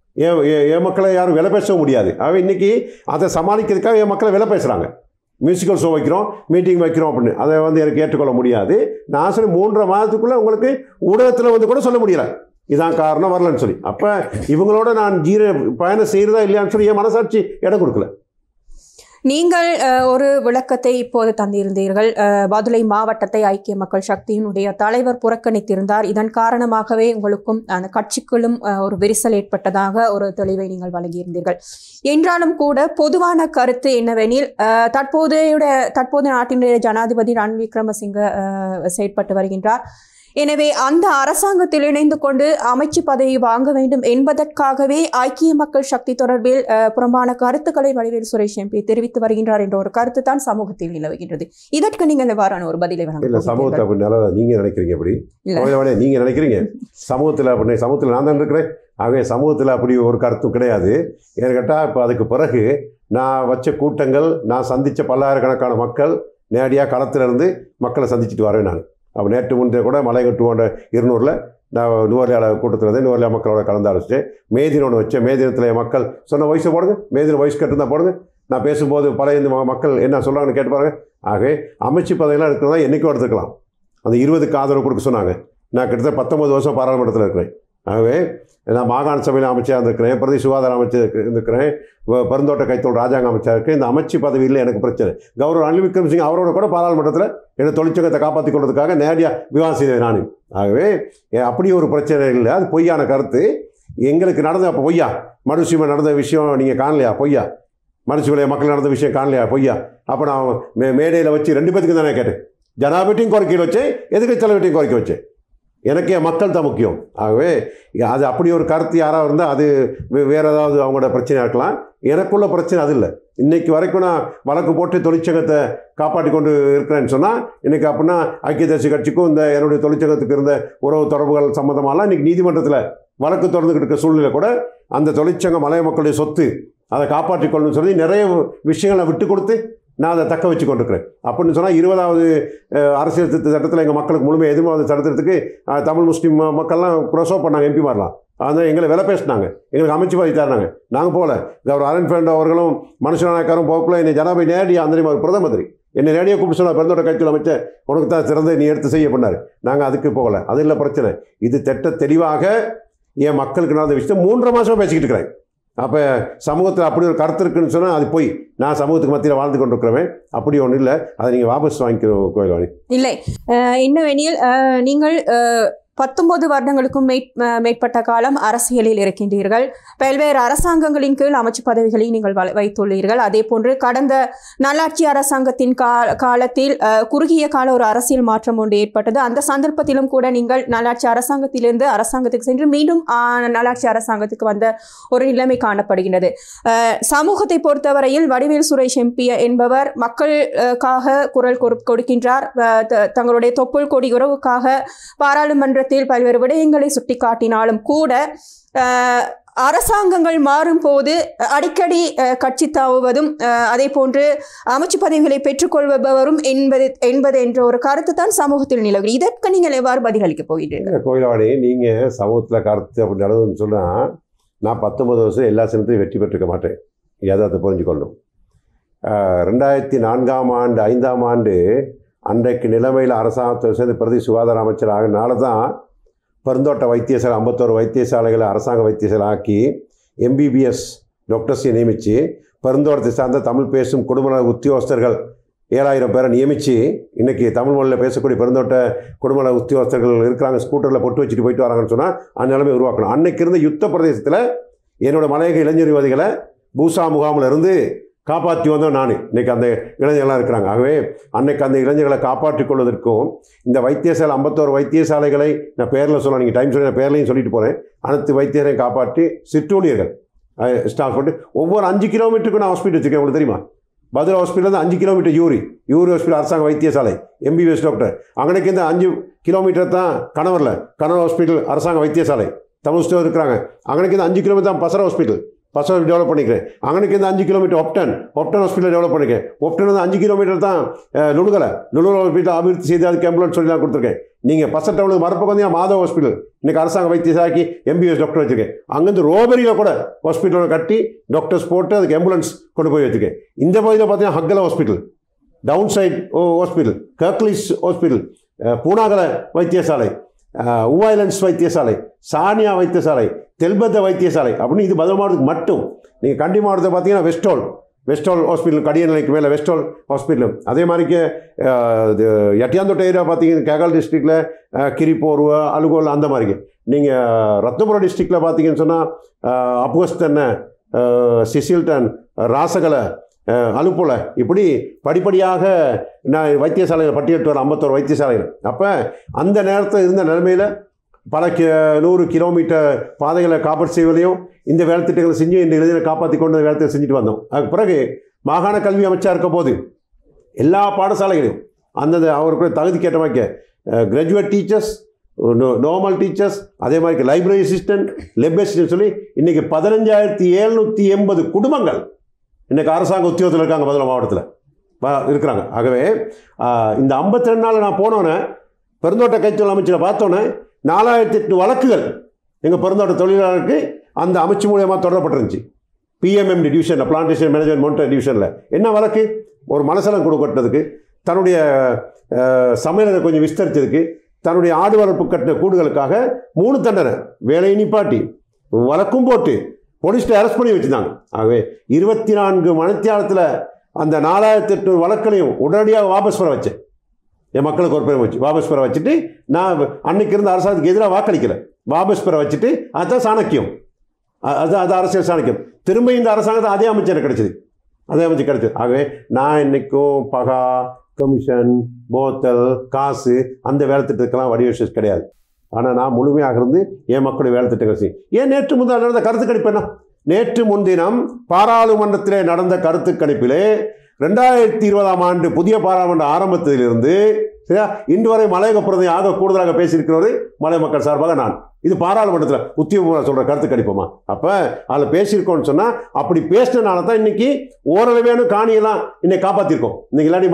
என் மக்களை யாரும் விலை பேசவும் முடியாது. ஆகவே இன்றைக்கி அதை சமாளிக்கிறதுக்காக என் மக்களை விலை பேசுகிறாங்க. மியூசிக்கல் ஷோ வைக்கிறோம், மீட்டிங் வைக்கிறோம் அப்படின்னு அதை வந்து எனக்கு ஏற்றுக்கொள்ள முடியாது. நான் சொல்லி 3.5 மாதத்துக்குள்ளே உங்களுக்கு ஊடகத்தில் வந்து கூட சொல்ல முடியல, இதான் காரணம் வரலன்னு சொல்லி. அப்போ இவங்களோட நான் பயணம் செய்கிறதா இல்லையான்னு சொல்லி என் மனசாட்சி இடம் கொடுக்கல. நீங்கள் ஒரு விளக்கத்தை இப்போது தந்திருந்தீர்கள். பதுளை மாவட்டத்தை ஐக்கிய மக்கள் சக்தியினுடைய தலைவர் புறக்கணித்திருந்தார். இதன் காரணமாகவே உங்களுக்கும் அந்த கட்சிக்குள்ளும் ஒரு விரிசல் ஏற்பட்டதாக ஒரு தெளிவை நீங்கள் வழங்கியிருந்தீர்கள். என்றாலும் கூட பொதுவான கருத்து என்னவெனில், தற்போதைய நாட்டினுடைய ஜனாதிபதி ரணில் விக்ரமசிங்க செயற்பட்டு வருகின்றார். எனவே அந்த அரசாங்கத்தில் இணைந்து கொண்டு அமைச்சு பதவி வாங்க வேண்டும் என்பதற்காகவே ஐக்கிய மக்கள் சக்தி தொடர்பில் புறம்பான கருத்துக்களை வடிவேல் சுரேஷ் எம்பி தெரிவித்து வருகின்றார் என்ற ஒரு கருத்து தான் சமூகத்தில் நிலவுகின்றது. இதற்கு நீங்கள் எவ்வாறான ஒரு பதிலை வழங்க? சமூகத்தை அப்படி நீங்க நினைக்கிறீங்க, அப்படி நீங்க நினைக்கிறீங்க சமூகத்தில் அப்படி சமூகத்தில் நான் தான் இருக்கிறேன். ஆகவே சமூகத்தில் அப்படி ஒரு கருத்தும் கிடையாது. ஏன்னு கேட்டால் இப்போ அதுக்கு பிறகு நான் வச்ச கூட்டங்கள், நான் சந்தித்த பல்லாயிரக்கணக்கான மக்கள் நேரடியாக களத்தில் இருந்து மக்களை சந்திச்சுட்டு வரேன். நான் அப்போ நேற்று முந்தைய கூட மலையகட்டு 200 நான் நுவர்லியாவில் கூட்டத்தில் நுவர்லியா மக்களோட கலந்து ஆலோசித்தேன். மே தினம் ஒன்று வச்சேன். மே தினத்தில் மக்கள் சொன்ன வயசை போடுங்க, மே தினம் வயசு கட்டுருந்தா போடுங்க. நான் பேசும்போது பழைய இந்த மக்கள் என்ன சொல்கிறாங்கன்னு கேட்டு பாருங்க. ஆகவே அமைச்சு பதவியெல்லாம் இருக்கிறதா என்றைக்கும் எடுத்துக்கலாம். அந்த 20க்கு ஆதரவு கொடுக்க சொன்னாங்க. நான் கிட்டத்தட்ட 19 வருஷம் பாராளுமன்றத்தில் இருக்கிறேன். ஆகவே நான் மாகாண சபையில் அமைச்சராக இருந்திருக்கிறேன், பிரதி சுகாதார அமைச்சர் இருந்திருக்கிறேன், பருந்தோட்ட கைத்தொழில் ராஜாங்க அமைச்சராக இருக்கேன். இந்த அமைச்சு பதவியில் எனக்கு பிரச்சனை. கௌரவ ரணில் விக்ரமசிங்க அவரோட கூட பாராளுமன்றத்தில் என்னை தொழிற்சங்கத்தை காப்பாற்றி கொள்வதற்காக நேரடியாக விவாதம் செய்தேன் நான். ஆகவே அப்படி ஒரு பிரச்சனை இல்லை. அது பொய்யான கருத்து. எங்களுக்கு நடந்த அப்போ பொய்யா, மனுஷிமை நடந்த விஷயம் நீங்கள் காணலையா? பொய்யா. மனுஷிமலை மக்கள் நடந்த விஷயம் காணலையா? பொய்யா. அப்போ நான் மேடையில் வச்சு 2 பேத்துக்கு தானே கேட்டேன். ஜனாதிபதியும் கோரிக்கை வச்சேன், எதிர்க்கட்சி தலைவர்கிட்டையும் கோரிக்கை வச்சேன். எனக்கே மக்கள் தான் முக்கியம். ஆகவே அது அப்படி ஒரு கருத்து யாராக இருந்தால் அது வேறு ஏதாவது அவங்களோட பிரச்சனையாக இருக்கலாம். எனக்குள்ள பிரச்சனை அது இல்லை. இன்றைக்கு வரைக்கும் நான் வழக்கு போட்டு தொழிற்சங்கத்தை காப்பாற்றி கொண்டு இருக்கிறேன்னு சொன்னால் இன்றைக்கி அப்படின்னா ஐக்கிய தேசிய கட்சிக்கும் இந்த என்னுடைய தொழிற்சங்கத்துக்கு இருந்த உறவு தொடர்புகள் சம்மந்தமாலாம் இன்றைக்கி நீதிமன்றத்தில் வழக்கு தொடர்ந்துக்கிட்டு இருக்க சூழ்நிலை கூட அந்த தொழிற்சங்க மலைய மக்களுடைய சொத்து அதை காப்பாற்றிக் கொள்ளணும்னு சொல்லி நிறைய விஷயங்களை விட்டு கொடுத்து நான் அதை தக்க வச்சு கொண்டிருக்கிறேன். அப்படின்னு சொன்னால் 20வது அரசியல் திருத்த சட்டத்தில் எங்கள் மக்களுக்கு முழுமையாக எதிர்பார்த்த சட்டத்திற்கு தமிழ் முஸ்லீம் மக்கள்லாம் ப்ரொசோவ் பண்ணாங்க, எம்பி மாறலாம். அதனால் எங்களை விலை பேசினாங்க, எங்களுக்கு அமைச்சு பாதி தராங்க. நாங்கள் போகல. கௌரவ அரண் ஃபேண்டோ அவர்களும் மனுஷனாக்காரும் போகக்குள்ள என்னை ஜனாபதி நேரடியாக அந்த மாதிரி பிரதம மந்திரி என்னை நேரடியாக கூப்பிட்டு சொன்னார், பெருந்தோட்ட கைத்தில் அமைச்சர் உனக்கு தான் சிறந்த நீ எடுத்து செய்ய பண்ணார். நாங்கள் அதுக்கு போகலை. அது இல்லை பிரச்சனை. இது தெளிவாக என் மக்களுக்கு நடந்த விஷயத்தை 3.5 மாதமாக பேசிக்கிட்டு இருக்கிறேன். அப்போ சமூகத்தில் அப்படி ஒரு கருத்து இருக்குன்னு சொன்னால் அது போய் நான் சமூகத்துக்கு மத்தியில் வாழ்ந்து கொண்டிருக்கிறவன். அப்படி ஒன்றும் இல்லை. அதை நீங்கள் வாபஸ் வாங்கிக்கணும் கோயில்வாணி. இல்லை, இன்னும் நீங்கள் 19 வருடங்களுக்கும் மேற்பட்ட காலம் அரசியலில் இருக்கின்றீர்கள். பல்வேறு அரசாங்கங்களின் கீழ் அமைச்சு பதவிகளை நீங்கள் வைத்துள்ளீர்கள். அதே போன்று கடந்த நல்லாட்சி அரசாங்கத்தின் காலத்தில் குறுகிய கால ஒரு அரசியல் மாற்றம் ஒன்று ஏற்பட்டது. அந்த சந்தர்ப்பத்திலும் கூட நீங்கள் நல்லாட்சி அரசாங்கத்திலிருந்து அரசாங்கத்துக்கு சென்று மீண்டும் நல்லாட்சி அரசாங்கத்துக்கு வந்த ஒரு நிலைமை காணப்படுகின்றது. சமூகத்தை பொறுத்தவரையில் வடிவேல் சுரேஷ் எம்பி என்பவர் மக்களுக்காக குரல் கொடுக்கின்றார். தங்களுடைய தொப்புள் கொடி உறவுக்காக பாராளுமன்ற பல்வேறு விடயங்களை சுட்டிக்காட்டினாலும் கூட அரசாங்கங்கள் மாறும் போது அடிக்கடி கட்சி தாவுவதும் அதே போன்று அமைச்சு பதவிகளை பெற்றுக்கொள்பவரும் என்பது என்ற ஒரு கருத்து தான் சமூகத்தில் நிலவுகிறது. இதற்கு நீங்கள் எவ்வாறு பதிலளிக்க போகிறீர்கள்? கோயிலவாணி, நீங்கள் சமூகத்தில் கருத்து அப்படி நடந்ததுன்னு சொன்னால் நான் 19 வருஷம் எல்லா சின்னத்தையும் வெற்றி பெற்றிருக்க மாட்டேன். எதை புரிஞ்சுக்கொள்ளணும். 2004ஆம் ஆண்டு 5ஆம் ஆண்டு அன்றைக்கு நிலைமையில் அரசாங்கத்தை சேர்ந்து பிரதி சுகாதார அமைச்சர் ஆகினால தான் பெருந்தோட்ட வைத்தியசாலை 51 வைத்தியசாலைகளை அரசாங்க வைத்தியசாலை ஆக்கி எம்பிபிஎஸ் டாக்டர்ஸை நியமித்து பெருந்தோட்டத்தை சார்ந்த தமிழ் பேசும் குடும்ப உத்தியோகஸ்தர்கள் 7000 பேரை நியமித்து இன்றைக்கி தமிழ் மொழியில் பேசக்கூடிய பெருந்தோட்ட குடும்ப உத்தியோகஸ்தர்கள் இருக்கிறாங்க. ஸ்கூட்டரில் பொட்டு வச்சுட்டு போயிட்டு வராங்கன்னு சொன்னால் அந்த நிலைமை உருவாக்கணும். அன்றைக்கு இருந்த யுத்த பிரதேசத்தில் என்னோடய மலையக இளைஞர் யுவதிகளை பூசா முகாமில் இருந்து காப்பாற்றி வந்தோம் நான். இன்றைக்கி அந்த இளைஞர்கள்லாம் இருக்கிறாங்க. ஆகவே அன்றைக்கு அந்த இளைஞர்களை காப்பாற்றிக் கொள்வதற்கும் இந்த வைத்தியசாலை 51 வைத்தியசாலைகளை நான் பேரில் சொல்ல, நீங்கள் டைம் சொல்லி நான் பேர்லையும் சொல்லிட்டு போகிறேன். அனைத்து வைத்தியரையும் காப்பாற்றி சிற்றூழியர்கள் ஸ்டாஃப் போட்டு ஒவ்வொரு 5 கிலோமீட்டருக்கும் நான் ஹாஸ்பிட்டல் வச்சுருக்கேன். உங்களுக்கு தெரியுமா? பதில் ஹாஸ்பிட்டல் தான் 5 கிலோமீட்டர் யூரி ஹாஸ்பிட்டல் அரசாங்க வைத்தியசாலை எம்பிபிஎஸ் டாக்டர். அங்கனைக்கு இந்த 5 கிலோமீட்டர் தான் கணவர் ஹாஸ்பிட்டல் அரசாங்க வைத்தியசாலை தமிழ் ஸ்டோர் இருக்கிறாங்க. அங்கனைக்கு இந்த 5 கிலோமீட்டர் தான் பசர ஹாஸ்பிட்டல் டெவலப் பண்ணிக்கிறேன். அங்கனைக்கு இந்த 5 கிலோமீட்டர் ஒப்டன் ஹாஸ்பிட்டல் டெவலப் பண்ணிக்கிறேன். ஒப்டன் வந்து 5 கிலோமீட்டர் தான் லுலுகலை ஹாஸ்பிட்டல் அபிவிருத்தி செய்து அதுக்கு ஆம்புலன்ஸ் சொல்லி தான் கொடுத்துருக்கேன். நீங்கள் பச டவுனுக்கு மறுபக்கம் வந்து மாதவ ஹாஸ்பிட்டல் இன்றைக்கி அரசாங்க வைத்தியசாலைக்கு எம்பிஎஸ் டாக்டர் வச்சுருக்கேன். அங்கேருந்து ரோபரியில் கூட ஹாஸ்பிட்டலில் கட்டி டாக்டர்ஸ் போட்டு அதுக்கு ஆம்புலன்ஸ் கொண்டு போய் வச்சுருக்கேன். இந்த பகுதியில் பார்த்தீங்கன்னா Hakgala hospital, town side hospital, Kirklees hospital, Poonagala வைத்தியசாலை, ஊவாய்லன்ஸ் வைத்தியசாலை, சானியா வைத்தியசாலை, தெல்பத்த வைத்தியசாலை அப்படின்னு இது பதில் மாவட்டத்துக்கு மட்டும். நீங்கள் கண்டி மாவட்டத்தை பார்த்தீங்கன்னா வெஸ்டால் ஹாஸ்பிட்டல் கடியநிலைக்கு மேலே வெஸ்டால் ஹாஸ்பிட்டல். அதே மாதிரிக்கு எட்டியாந்தோட்ட ஏரியா பார்த்தீங்கன்னா கேகால் டிஸ்ட்ரிக்டில் கிரிப்போர்வ அலுகோல் அந்த மாதிரிக்கு. நீங்கள் ரத்னபுரம் டிஸ்ட்ரிக்டில் பார்த்தீங்கன்னு சொன்னால் அப்கஸ்தன், சிசில்டன், ராசகலை, அலுப்போல இப்படி படிப்படியாக நான் வைத்தியசாலைகள் பட்டியலிட்டு வர 51 வைத்தியசாலைகள். அப்போ அந்த நேரத்தில் இருந்த நிலைமையில் பல 100 கிலோமீட்டர் பாதைகளை காப்பாற்றி செய்வதையும் இந்த வேலை திட்டங்களை செஞ்சு இந்த இளைஞரை காப்பாற்றி கொண்டு வேலை செஞ்சுட்டு வந்தோம். அதுக்கு பிறகு மாகாண கல்வி அமைச்சா இருக்க போது எல்லா பாடசாலைகளையும் அந்தந்த அவருக்கு தகுதிக்கேற்ற மாதிரி கிராஜுவேட் டீச்சர்ஸ், நார்மல் டீச்சர்ஸ், அதே மாதிரி லைப்ரரி அசிஸ்டன்ட், லெப் அசிஸ்டன்ட் சொல்லி இன்றைக்கி 15,780 குடும்பங்கள் இன்றைக்கி அரசாங்க உத்தியோகத்தில் இருக்காங்க. பதில் மாவட்டத்தில் இருக்கிறாங்க. ஆகவே இந்த 52 நாள் நான் போனோன்னே பெருந்தோட்ட கைத்தொழில் அமைச்சில் பார்த்தோன்னே 4800 வழக்குகள் எங்கள் பெருந்தோட்ட தொழிலாளருக்கு அந்த அமைச்சு மூலியமாக தொடரப்பட்டிருந்துச்சு. பிஎம்எம்டி டிவிஷனில், பிளான்டேஷன் மேனேஜ்மெண்ட் மோனிட்டர் டிவிஷனில் என்ன வழக்கு? ஒரு மலசலம் கொடுக்கட்டதுக்கு, தன்னுடைய சமையலை கொஞ்சம் விஸ்தரித்ததுக்கு, தன்னுடைய ஆடு வளர்ப்பு கட்டின கூடுகளுக்காக 3 தண்டனை, வேலையை நிப்பாட்டி வழக்கும் போட்டு போலீஸ்ட்டை அரெஸ்ட் பண்ணி வச்சுருந்தாங்க. ஆகவே 24 மணித்தியாலத்தில் அந்த 4800 வழக்களையும் உடனடியாக வாபஸ் பெற வச்சேன். என் மக்களுக்கு ஒரு பேர் வச்சு வாபஸ் பெற வச்சுட்டு, நான் அன்னைக்கு இருந்த அரசாங்கத்துக்கு எதிராக வாக்களிக்கலை, வாபஸ் பெற வச்சுட்டு, அதுதான் சாணக்கியம், அது அரசியல் சாணக்கியம். திரும்ப இந்த அரசாங்கத்தை அதே அமைச்சர் கிடைச்சது, அதே அமைச்சர் கிடைச்சது. ஆகவே நான் இன்னைக்கும் பகா, கமிஷன், போத்தல், காசு அந்த வேலை திட்டத்துக்கெல்லாம் வடிவ கிடையாது. ஆனால் நான் முழுமையாக இருந்து என் மக்களுடைய வேலை திட்டங்கள் செய்யும். ஏன் நேற்று முன்தினம் நடந்த கருத்து கணிப்பு என்ன? நேற்று முன்தினம் பாராளுமன்றத்திலே நடந்த கருத்து கணிப்பிலே 2020ஆம் ஆண்டு புதிய பாராளுமன்ற ஆரம்பத்திலிருந்து சரியா இன்று வரை மலையக பிரதி ஆக கூடுதலாக பேசியிருக்கிறவர் மலை மக்கள் சார்பாக நான். இது பாராளுமன்றத்தில் உத்தியோகமாக சொல்கிற கருத்து கணிப்போமா? அப்போ அதில் பேசியிருக்கோன்னு சொன்னால், அப்படி பேசினால தான் இன்றைக்கி ஓரளவேனு காணியெல்லாம் இன்னைக்கு காப்பாற்றிருக்கோம். இன்றைக்கி இல்லாட்டி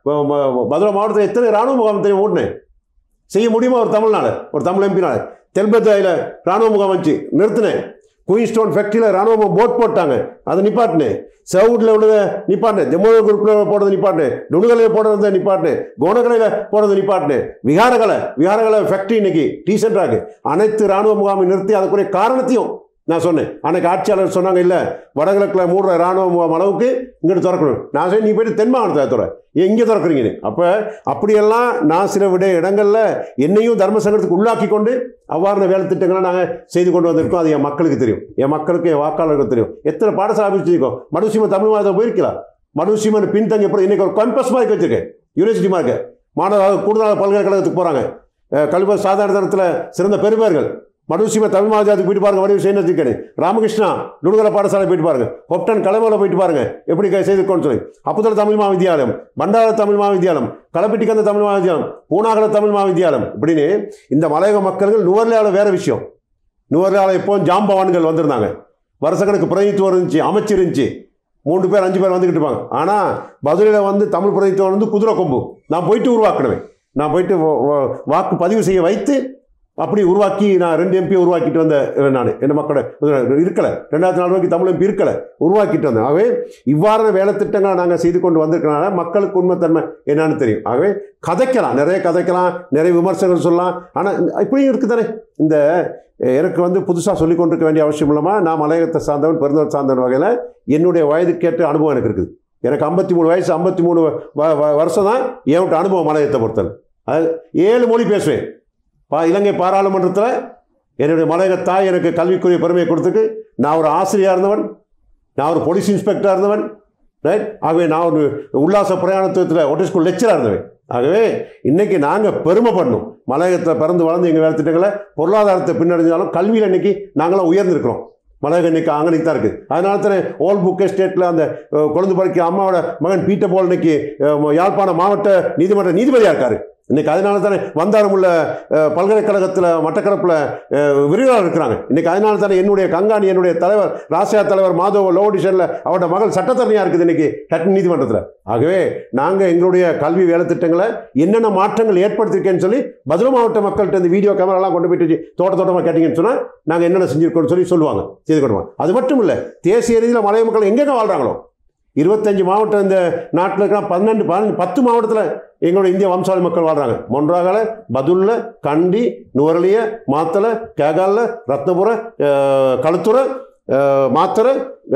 மதுரை மாவட்டத்தில் எத்தனை இராணுவ முகாம் தெரியும் ஓட்டுனேன்? செய்ய முடியுமா? ஒரு தமிழ்நாடு, ஒரு தமிழ் எம்பினால தெல்பத்தாயில் இராணுவ முகாம் வச்சு நிறுத்தினேன். குயின்ஸ்டோன் ஃபேக்ட்ரியில் இராணுவ போட் போட்டாங்க, அதை நிப்பாட்டினேன். சவுடில் உள்ளதை நிப்பாட்டினேன், ஜம்மு குரூப்பில் போடுறது நிப்பாட்டினேன், நுணுகலையில் போடுறதை நிப்பாட்டினேன், கோணக்கலையில் போடுறது நிப்பாட்டினேன். விகாரகலை ஃபேக்ட்ரி இன்னைக்கு டீசென்டாக அனைத்து இராணுவ முகாமை நிறுத்தி அதுக்குரிய காரணத்தையும் நான் சொன்னேன். அன்னைக்கு ஆட்சியாளர் சொன்னாங்க, இல்லை வடகிழக்கில் 3 இராணுவ முகாம் அளவுக்கு இங்கிட்டு திறக்கணும். நான் சரி, நீ போய்ட்டு தென் மாவட்டத்தை திற, இங்கே திறக்கிறீங்கன்னு. அப்போ அப்படியெல்லாம் நான் சில இடங்களில் என்னையும் தர்ம சங்கடத்துக்கு உள்ளாக்கி கொண்டு அவ்வாறு வேலை திட்டங்களை நாங்கள் செய்து கொண்டு வந்திருக்கோம். அது என் மக்களுக்கு தெரியும், என் மக்களுக்கு, என் வாக்காளர்களுக்கு தெரியும். எத்தனை பாடசாலை வச்சுருக்கோம். மடுசீமை தமிழ் மாதத்தில் போயிருக்கலாம். மடுசீமன் பின்தங்கி அப்புறம் இன்றைக்கி ஒரு கேம்பஸ் மாதிரி வச்சுருக்கேன், யூனிவர்சிட்டி மார்க்கு. மாணவர்கள் கூடுதலாக பல்கலைக்கழகத்துக்கு போகிறாங்க. கல்வி சாதாரண தரத்தில் சிறந்த பெருமையர்கள். மடுசீமை தமிழ் மாவட்டத்துக்கு போயிட்டு பாருங்க, வடிவு செய்யணும் வச்சுருக்கேன். ராமகிருஷ்ணா நுணுகல பாடசாலை போயிட்டு பாருங்க, ஹொப்டன் கலைமலை போயிட்டு பாருங்க எப்படி செய்திருக்கோன்னு சொல்லி. அப்புதல் தமிழ் மகாவித்யாலயம், பண்டார தமிழ் மகாவித்யாலயம், களப்பிட்டிக்கந்த தமிழ் மகாவித்யாலயம், பூனாகல தமிழ் மகாவித்யாலயம், இப்படின்னு இந்த மலையக மக்கள்கள் நுவர்லையால் வேறு விஷயம். நுவர்லையால் எப்போ ஜாம்பவான்கள் வந்திருந்தாங்க, வருஷக்கணக்கு பிரதிநிதித்துவம் இருந்துச்சு, அமைச்சர் இருந்துச்சு, 3 பேர் 5 பேர் வந்துக்கிட்டு இருப்பாங்க. ஆனால் பதிலில் வந்து தமிழ் பிரதிநிதித்துவம் வந்து குதிரை கொம்பு. நான் போயிட்டு உருவாக்கினேன், நான் போயிட்டு வாக்கு பதிவு செய்ய வைத்து அப்படி உருவாக்கி நான் 2 எம்பியை உருவாக்கிட்டு வந்தேன். நான் என்ன மக்களோட இருக்கலை, 2004 தமிழ் எம்பி இருக்கலை, உருவாக்கிட்டு வந்தேன். ஆகவே இவ்வாறான வேலை திட்டங்களை நாங்கள் செய்து கொண்டு வந்திருக்கனால மக்களுக்கு உண்மைத்தன்மை என்னன்னு தெரியும். ஆகவே கதைக்கலாம், நிறைய கதைக்கலாம், நிறைய விமர்சனங்கள் சொல்லலாம். ஆனால் இப்படியும் இருக்குது தானே. இந்த எனக்கு வந்து புதுசாக சொல்லிக் கொண்டிருக்க வேண்டிய அவசியம் இல்லாமல், நான் மலையகத்தை சார்ந்தவன், பெருந்தோட்ட சார்ந்தவன் வகையில் என்னுடைய வயதுக்கேற்ற அனுபவம் எனக்கு இருக்குது. எனக்கு 53 வயசு, 53 வருஷம் தான் என்கிட்ட அனுபவம் மலையகத்தை பொறுத்தல். அது 7 மொழி பேசுவேன். இலங்கை பாராளுமன்றத்தில் என்னுடைய மலையக தாய் எனக்கு கல்விக்குரிய பெருமையை கொடுத்துட்டு, நான் ஒரு ஆசிரியராக இருந்தவன், நான் ஒரு போலீஸ் இன்ஸ்பெக்டராக இருந்தவன், ரைட். ஆகவே நான் ஒரு உல்லாச பிரயாணத்துவத்தில் ஒட்டர் ஸ்கூல் லெக்சராக இருந்தவன். ஆகவே இன்றைக்கி நாங்கள் பெருமைப்படணும். மலையகத்தில் பிறந்து வளர்ந்து எங்கள் வேலை திட்டங்களை பொருளாதாரத்தை பின்னடைஞ்சாலும் கல்வியில் இன்றைக்கி நாங்களாம் உயர்ந்திருக்கிறோம். மலையகம் இன்றைக்கி அங்கே தான் இருக்குது. அதனால தானே ஓல் புக்கே ஸ்டேட்டில் அந்த கொழுந்து பறிக்க அம்மாவோட மகன் பீட்டர் போல் இன்றைக்கி யாழ்ப்பாண மாவட்ட நீதிமன்ற நீதிபதியாக இருக்கார். இன்றைக்கி அதனால தானே வந்தாரம் உள்ள பல்கலைக்கழகத்தில் மட்டக்களப்பில் விரிவாளர் இருக்கிறாங்க. இன்றைக்கி அதனால தானே என்னுடைய கங்காணி, என்னுடைய தலைவர், ராசியா தலைவர் மாதவ லோடிஷனில் அவரோட மகள் சட்டத்தரணியாக இருக்குது இன்றைக்கி டட்டன் நீதிமன்றத்தில். ஆகவே நாங்கள் எங்களுடைய கல்வி வேலை திட்டங்களை என்னென்ன மாற்றங்கள் ஏற்படுத்தியிருக்கேன்னு சொல்லி மதுரை மாவட்ட மக்கள்கிட்ட இந்த வீடியோ கேமராலாம் கொண்டு போயிட்டு தோட்டமாக கேட்டிங்கன்னு சொன்னால் நாங்கள் என்னென்ன செஞ்சுருக்கோன்னு சொல்லுவாங்க, செய்து கொடுவாங்க. அது மட்டும் இல்லை, தேசிய ரீதியில் மலைய மக்கள் எங்கெங்கே வாழ்கிறாங்களோ 25 மாவட்டம் இந்த நாட்டில் இருக்கிற 10 மாவட்டத்தில் எங்களுடைய இந்திய வம்சாவளி மக்கள் வாழ்கிறாங்க. மொன்றாகல, பதுல்ல, கண்டி, நுவரலிய, மாத்தலை, கேகாலில், ரத்னபுர, களுத்துறை, மாத்தரை,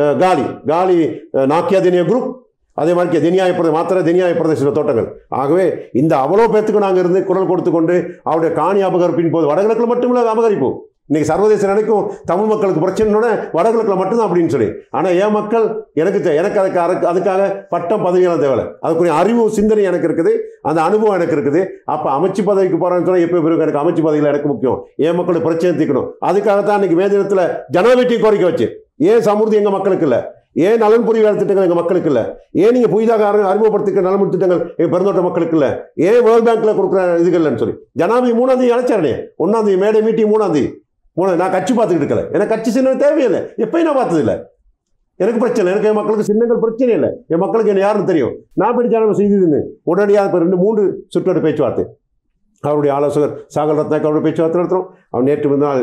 காலி நாக்கியா தினியா குரூப், அதே மாதிரி தெனியாய பிரதேச மாத்திரை தெனியாய பிரதேச தோட்டங்கள். ஆகவே இந்த அவ்வளோ பேத்துக்கு நாங்கள் இருந்து குரல் கொடுத்து கொண்டு அவருடைய காணி அபகரிப்பின் போது வடகிழக்கில் மட்டுமில்ல அபகரிப்போம். இன்றைக்கி சர்வதேச நிலைக்கும் தமிழ் மக்களுக்கு பிரச்சனையோட வடகிழக்கில் மட்டும்தான் அப்படின்னு சொல்லி. ஆனால் என் மக்கள் எனக்கு அதுக்காக பட்டம் பதவியெல்லாம் தேவை, அதுக்குரிய அறிவு சிந்தனை எனக்கு இருக்குது, அந்த அனுபவம் எனக்கு இருக்குது. அப்போ அமைச்சு பதவிக்கு போகிறேன்னு சொன்னால் எப்போ பிறகு எனக்கு அமைச்சு பதவியில் எனக்கு முக்கியம், என் மக்களுடைய பிரச்சனை தீர்க்கணும். அதுக்காகத்தான் இன்றைக்கி மே தினத்தில் ஜனாதிபதி கோரிக்கை வச்சு, ஏன் சமூர்த்தி எங்கள் மக்களுக்கு இல்லை, ஏன் நலன்புரி வேலை திட்டங்கள் எங்கள் மக்களுக்கு இல்லை, ஏன் நீங்கள் புதிதாக அறிமுகப்படுத்திக்க நலன்புரி திட்டங்கள் எங்கள் பெருந்தோட்ட மக்களுக்கு இல்லை, ஏன் வேர்ல்ட் பேங்க்கில் கொடுக்குற இதுகள் இல்லைன்னு சொல்லி ஜனாதிபதி 3ஆம் தேதி அழைச்சாரனே, 1ஆம் தேதி மேடை மீட்டிங் 3ஆம் தேதி. நான் கட்சி பார்த்துக்கிட்டு இருக்கல, எனக்கு கட்சி சின்னம் தேவையில்லை, எப்பயும் நான் பார்த்ததில்லை. எனக்கு பிரச்சனை, எனக்கு என் மக்களுக்கு சின்னங்கள் பிரச்சனை இல்லை, என் மக்களுக்கு என்ன யாருன்னு தெரியும். நான் போய் ஜனாதிபதி செய்ததுன்னு உடனடியாக இப்போ 2-3 சுற்றோட பேச்சுவார்த்தை அவருடைய ஆலோசகர் சாகல் ரத்னாக் அவருடைய பேச்சுவார்த்தை நடத்துகிறோம். அவர் நேற்று முன்னாள்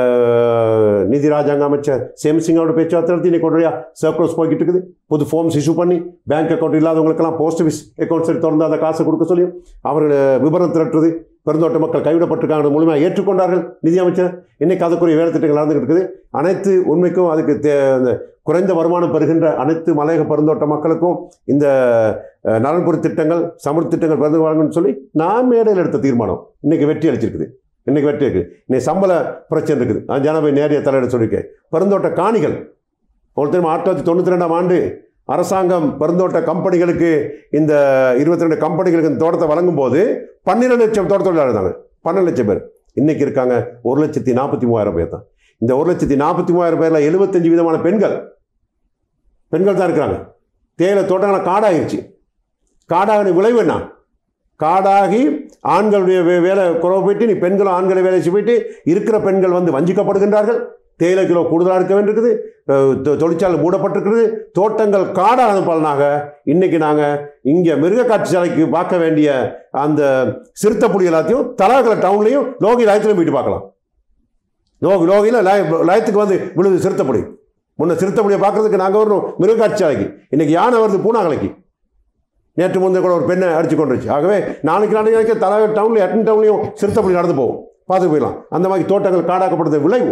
நிதி ராஜாங்க அமைச்சர் சேம்சிங் அவருடைய பேச்சுவார்த்தை நடத்தி இன்றைக்கி ஒன்றையா சர்க்குலர்ஸ் போய்கிட்டு இருக்குது. புது ஃபார்ம்ஸ் இஷ்யூ பண்ணி பேங்க் அக்கௌண்ட் இல்லாதவங்களுக்கெல்லாம் போஸ்ட் ஆஃபீஸ் அக்கௌண்ட்ஸ் திறந்து அந்த காசை கொடுக்க சொல்லியும் அவர்கள் விபரம் திரட்டுறது பெருந்தோட்ட மக்கள் கைவிடப்பட்டிருக்காங்க மூலமாக ஏற்றுக்கொண்டார்கள் நிதியமைச்சர். இன்றைக்கி அதுக்குரிய வேலை திட்டங்கள் நடந்துகிட்டு இருக்குது. அனைத்து உண்மைக்கும் அதுக்கு குறைந்த வருமானம் பெறுகின்ற அனைத்து மலையக பெருந்தோட்ட மக்களுக்கும் இந்த நலன்புரி திட்டங்கள் சமூக திட்டங்கள் பிறந்து வழங்கணும்னு சொல்லி நான் மேடையில் எடுத்த தீர்மானம் இன்றைக்கி வெற்றி அளிச்சிருக்குது. இன்றைக்கி வெற்றி இருக்குது. இன்னைக்கு சம்பள பிரச்சனை இருக்குது. ஜனபை நேரிய தலையிட சொல்லியிருக்கேன். பெருந்தோட்ட காணிகள் உங்களுக்கு தெரியுமா 1992ஆம் ஆண்டு அரசாங்கம் பெருந்தோட்ட கம்பெனிகளுக்கு இந்த 22 கம்பெனிகளுக்கு இந்த தோட்டத்தை வழங்கும் போது 12 லட்சம் தோட்ட தொழிலாளர் இருந்தாங்க. 12 லட்சம் பேர். இன்றைக்கி இருக்காங்க 1,43,000 பேர் தான். இந்த 1,43,000 பேரில் 75 விதமான பெண்கள் தான் இருக்கிறாங்க. தேயிலை தோட்டங்களை காடாகிருச்சு. காடாக விளைவு என்ன? காடாகி ஆண்களுடைய வேலை குறைவு போயிட்டு நீ பெண்களும் ஆண்களை வேலை போயிட்டு இருக்கிற பெண்கள் வந்து வஞ்சிக்கப்படுகின்றார்கள். தேயிலை கிலோ கூடுதலாக இருக்க வேண்டியிருக்குது. தொழிற்சாலை மூடப்பட்டிருக்கிறது. தோட்டங்கள் காடான பலனாக இன்றைக்கி நாங்கள் இங்கே மிருக காட்சி சாலைக்கு பார்க்க வேண்டிய அந்த சிறுத்தைப்புலி எல்லாத்தையும் தலாகல டவுன்லையும் லோகி லயத்திலையும் போயிட்டு பார்க்கலாம். லோகியில் லயத்துக்கு வந்து விழுது சிறுத்தைப்புலி. முன்ன சிறுத்தைப்புலியை பார்க்குறதுக்கு நாங்கள் வரணும் மிருக காட்சி சாலைக்கு. இன்றைக்கி யானை வருது பூனாகலைக்கு. நேற்று முந்தைய கூட ஒரு பெண்ணை அடித்து கொண்டுருச்சு. ஆகவே நாளைக்கு தலாகல டவுன்லையும் எட்டன் டவுன்லையும் சிறுத்தைப்புலி நடந்து போகும். பார்த்து போயிடலாம். அந்த மாதிரி தோட்டங்கள் காடாக்கப்படுறது விளைவு.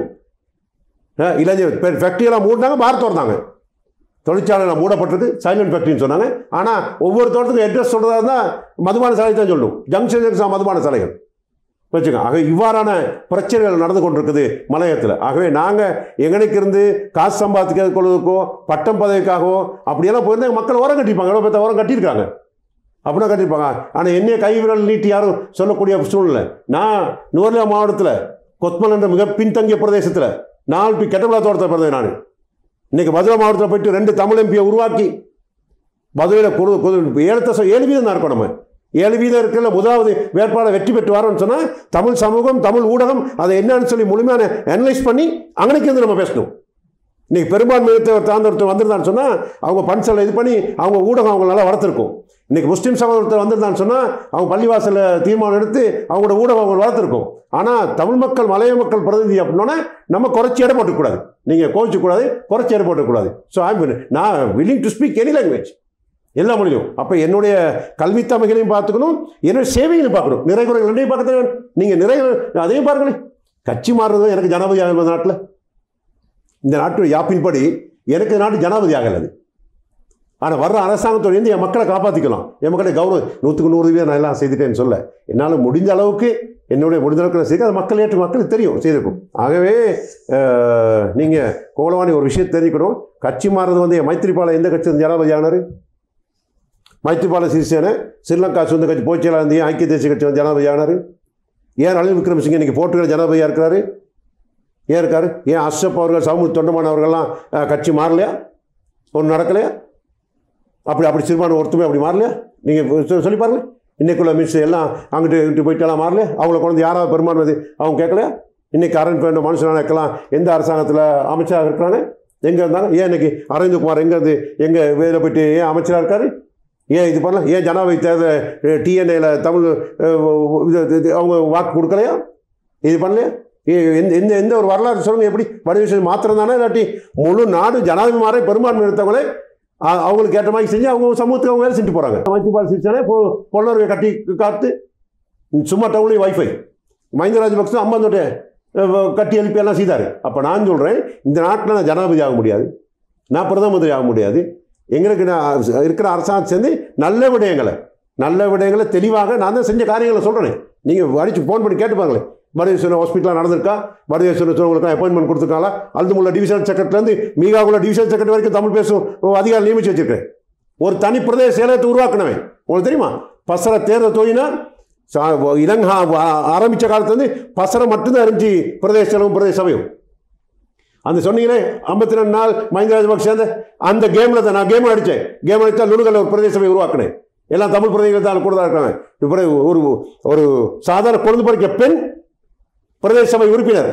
இளைஞர் ஃபேக்ட்ரியெல்லாம் மூடினாங்க, பார் திறந்தாங்க. தொழிற்சாலையில் மூடப்பட்டிருக்கு, சைலண்ட் ஃபேக்ட்ரின்னு சொன்னாங்க. ஆனால் ஒவ்வொரு தோட்டத்துக்கும் அட்ரஸ் சொல்கிறதா இருந்தால் மதுபான சாலை தான் சொல்லணும். ஜங்ஷன் மதுபான சாலைகள் வச்சுக்கோங்க. ஆக இவ்வாறான பிரச்சனைகள் நடந்து கொண்டிருக்குது மலையத்தில். ஆகவே நாங்கள் எங்களுக்கு இருந்து காசு சம்பாதிக்கிறது கொள்வதற்கோ பட்டம் பதவிக்காகவோ அப்படியெல்லாம் போயிருந்தாங்க. மக்கள் ஓரம் கட்டியிருப்பாங்க. எவ்வளோ பேர்த்த ஓரம் கட்டியிருக்காங்க. அப்படின்னா கட்டியிருப்பாங்க. ஆனால் என்னைய கைவிரல் நீட்டி யாரும் சொல்லக்கூடிய சூழ்நிலை. நான் நுவர்லியா மாவட்டத்தில் கொத்மல் என்ற மிக பின்தங்கிய பிரதேசத்தில் 4 கெட்டபலா தோட்டத்தை பிறந்தேன். நான் இன்றைக்கி மதுரை மாவட்டத்தில் போயிட்டு 2 தமிழ் எம்பியை உருவாக்கி மதுரையில் 7% தான் இருக்கணும். நம்ம 7% இருக்கிற முதலாவது வேட்பாளர் வெற்றி பெற்று வரோன்னு சொன்னால் தமிழ் சமூகம் தமிழ் ஊடகம் அதை என்னன்னு சொல்லி முழுமையான அனலைஸ் பண்ணி அங்கனைக்கு வந்து நம்ம பேசணும். இன்றைக்கி பெரும்பான்மை தாழ்ந்தொருத்தர் வந்திருந்தான்னு சொன்னால் அவங்க பன்சலை இது பண்ணி அவங்க ஊடகம் அவங்க நல்லா வளர்த்துருக்கும். இன்றைக்கி முஸ்லீம் சகோதரத்தை வந்திருந்தான்னு சொன்னால் அவங்க பள்ளிவாசலில் தீர்மானம் எடுத்து அவங்களோட ஊடகம் அவங்க வளர்த்துருக்கும். ஆனால் தமிழ் மக்கள் மலைய மக்கள் பிரதிநிதி அப்படின்னா நம்ம குறைச்சி இடம் போட்டுக்கூடாது. நீங்கள் கோவிச்சக்கூடாது, குறைச்சி இடம் போட்டுக்கூடாது. ஸோ நான் willing to speak any language, எல்லா மொழியும். அப்போ என்னுடைய கல்வித்தமைகளையும் பார்த்துக்கணும், என்னுடைய சேவைகளையும் பார்க்கணும். நிறைகுறைகள் ரெண்டையும் பார்க்க தேவை. நீங்கள் நிறைகள் அதையும் பாருங்களேன். கட்சி மாறுறது எனக்கு ஜனாதிபதி ஆகல. நாட்டில் இந்த நாட்டு யாப்பின்படி எனக்கு நாட்டு ஜனாதிபதி ஆகலை. ஆனால் வர்ற அரசாங்கத்தோடு என் மக்களை காப்பாற்றிக்கலாம். என் மக்களை கௌரவம் 100க்கு 100 நான் எல்லாம் செய்துட்டேன்னு சொல்ல. என்னால் முடிஞ்ச அளவுக்கு என்னுடைய முடிஞ்ச அளவுக்கு செய்து அது மக்கள் ஏற்று மக்களுக்கு தெரியும் செய்திருக்கும். ஆகவே நீங்கள் கோலவாணி ஒரு விஷயத்தை தெரிஞ்சுக்கணும். கட்சி மாறுறது வந்து மைத்திரிபால எந்த கட்சி ஜனாதிபதி ஆனார்? மைத்திரிபால சிறிசேன ஸ்ரீலங்கா சொந்த கட்சி போச்சலாக இருந்து ஐக்கிய தேசிய கட்சி வந்து ஜனாதிபதி ஆனார். ஏன் ரணில் விக்ரமசிங்கே இன்றைக்கி போர்ட்டுகல் ஜனாதிபதியாக இருக்கிறாரு? ஏன் இருக்காரு? ஏன் அஷ்ரப் அவர்கள் சமூக தொண்டமானவர்கள்லாம் கட்சி மாறலையா? ஒன்றும் நடக்கலையா? அப்படி சிறுபான்மை ஒருத்தமே அப்படி மாறலையா? நீங்கள் சொல்லி பாருங்கள். இன்றைக்குள்ள மினிஸ்டர் எல்லாம் அங்கிட்டு போயிட்டாலாம் மாறலையா? அவங்கள கொண்டு யாராவது பெரும்பான்மை அவங்க கேட்கலையா? இன்றைக்கி அரண் பேண்ட மனுஷனாக்கலாம் எந்த அரசாங்கத்தில் அமைச்சராக இருக்கிறாங்க? எங்கே இருந்தாங்க? ஏன் இன்றைக்கி அரவிந்த்குமார் எங்கேருந்து எங்கே வேலை போயிட்டு ஏன் அமைச்சராக இருக்காரு? ஏன் இது பண்ணலாம்? ஏன் ஜனாதிபதி தேர்தல் டிஎன்ஏல தமிழ் அவங்க வாக்கு கொடுக்கலையா? இது பண்ணலையா? எந்த ஒரு வரலாறு சொல்லுங்கள். எப்படி வடிவ மாத்திரம் தானே? இல்லாட்டி முழு நாடு ஜனாதிபதி மாற பெரும்பான்மை எடுத்தவங்களே அவங்களுக்கு ஏற்ற மாதிரி செஞ்சு அவங்க சமூகத்துக்கு அவங்க வேலை செஞ்சு போகிறாங்க. மைத்திரிபால சிறிசேன பொருளாதார கட்டி காத்து சும்மா டவுன்லேயும் வைஃபை மஹிந்த ராஜபக்சே 50 கட்டி எழுப்பி எல்லாம் செய்தார். அப்போ நான் சொல்கிறேன், இந்த நாட்டில் நான் ஜனாதிபதி ஆக முடியாது, நான் பிரதம மந்திரி ஆக முடியாது. எங்களுக்கு நான் இருக்கிற அரசாங்கம் சேர்ந்து நல்ல விடயங்களை தெளிவாக நான் தான் செஞ்ச காரியங்களை சொல்கிறேன். நீங்கள் அடித்து ஃபோன் பண்ணி கேட்டு பாருங்களேன். வடதேச ஹாஸ்பிட்டலாக நடந்திருக்கா? வடதேச உங்களுக்கு அப்பாயின்மெண்ட் கொடுத்துருக்காங்களா? அல்துமுல்ல டிவிஷனல் செக்ரட்டரிலேருந்து மீகாகுள்ள டிவிஷனல் செக்ரட்டரி வரைக்கும் தமிழ் பேசும் அதிகாரி நியமித்து வச்சிருக்கேன். ஒரு தனி பிரதேச செயலகத்தை உருவாக்கினவன். உங்களுக்கு தெரியுமா? பசர தேர்தல் தொழினா இலங்கை ஆரம்பித்த காலத்துலேருந்து பசரை மட்டும்தான் இருந்துச்சு பிரதேச செலவும் பிரதேச சபையும். அந்த சொன்னீங்களே 52 நாள் மஹிந்த ராஜபக்சே சேர்ந்த அந்த கேமில் தான் நான் கேம் அடித்தா நுணுகல்ல ஒரு பிரதேச சபை உருவாக்கினேன். எல்லாம் தமிழ் பிரதேசங்கள் தான் கூட தான் இருக்கிறாங்க. இப்போ ஒரு சாதாரண குழந்தை பறிக்க பெண் பிரதேச சபை உறுப்பினர்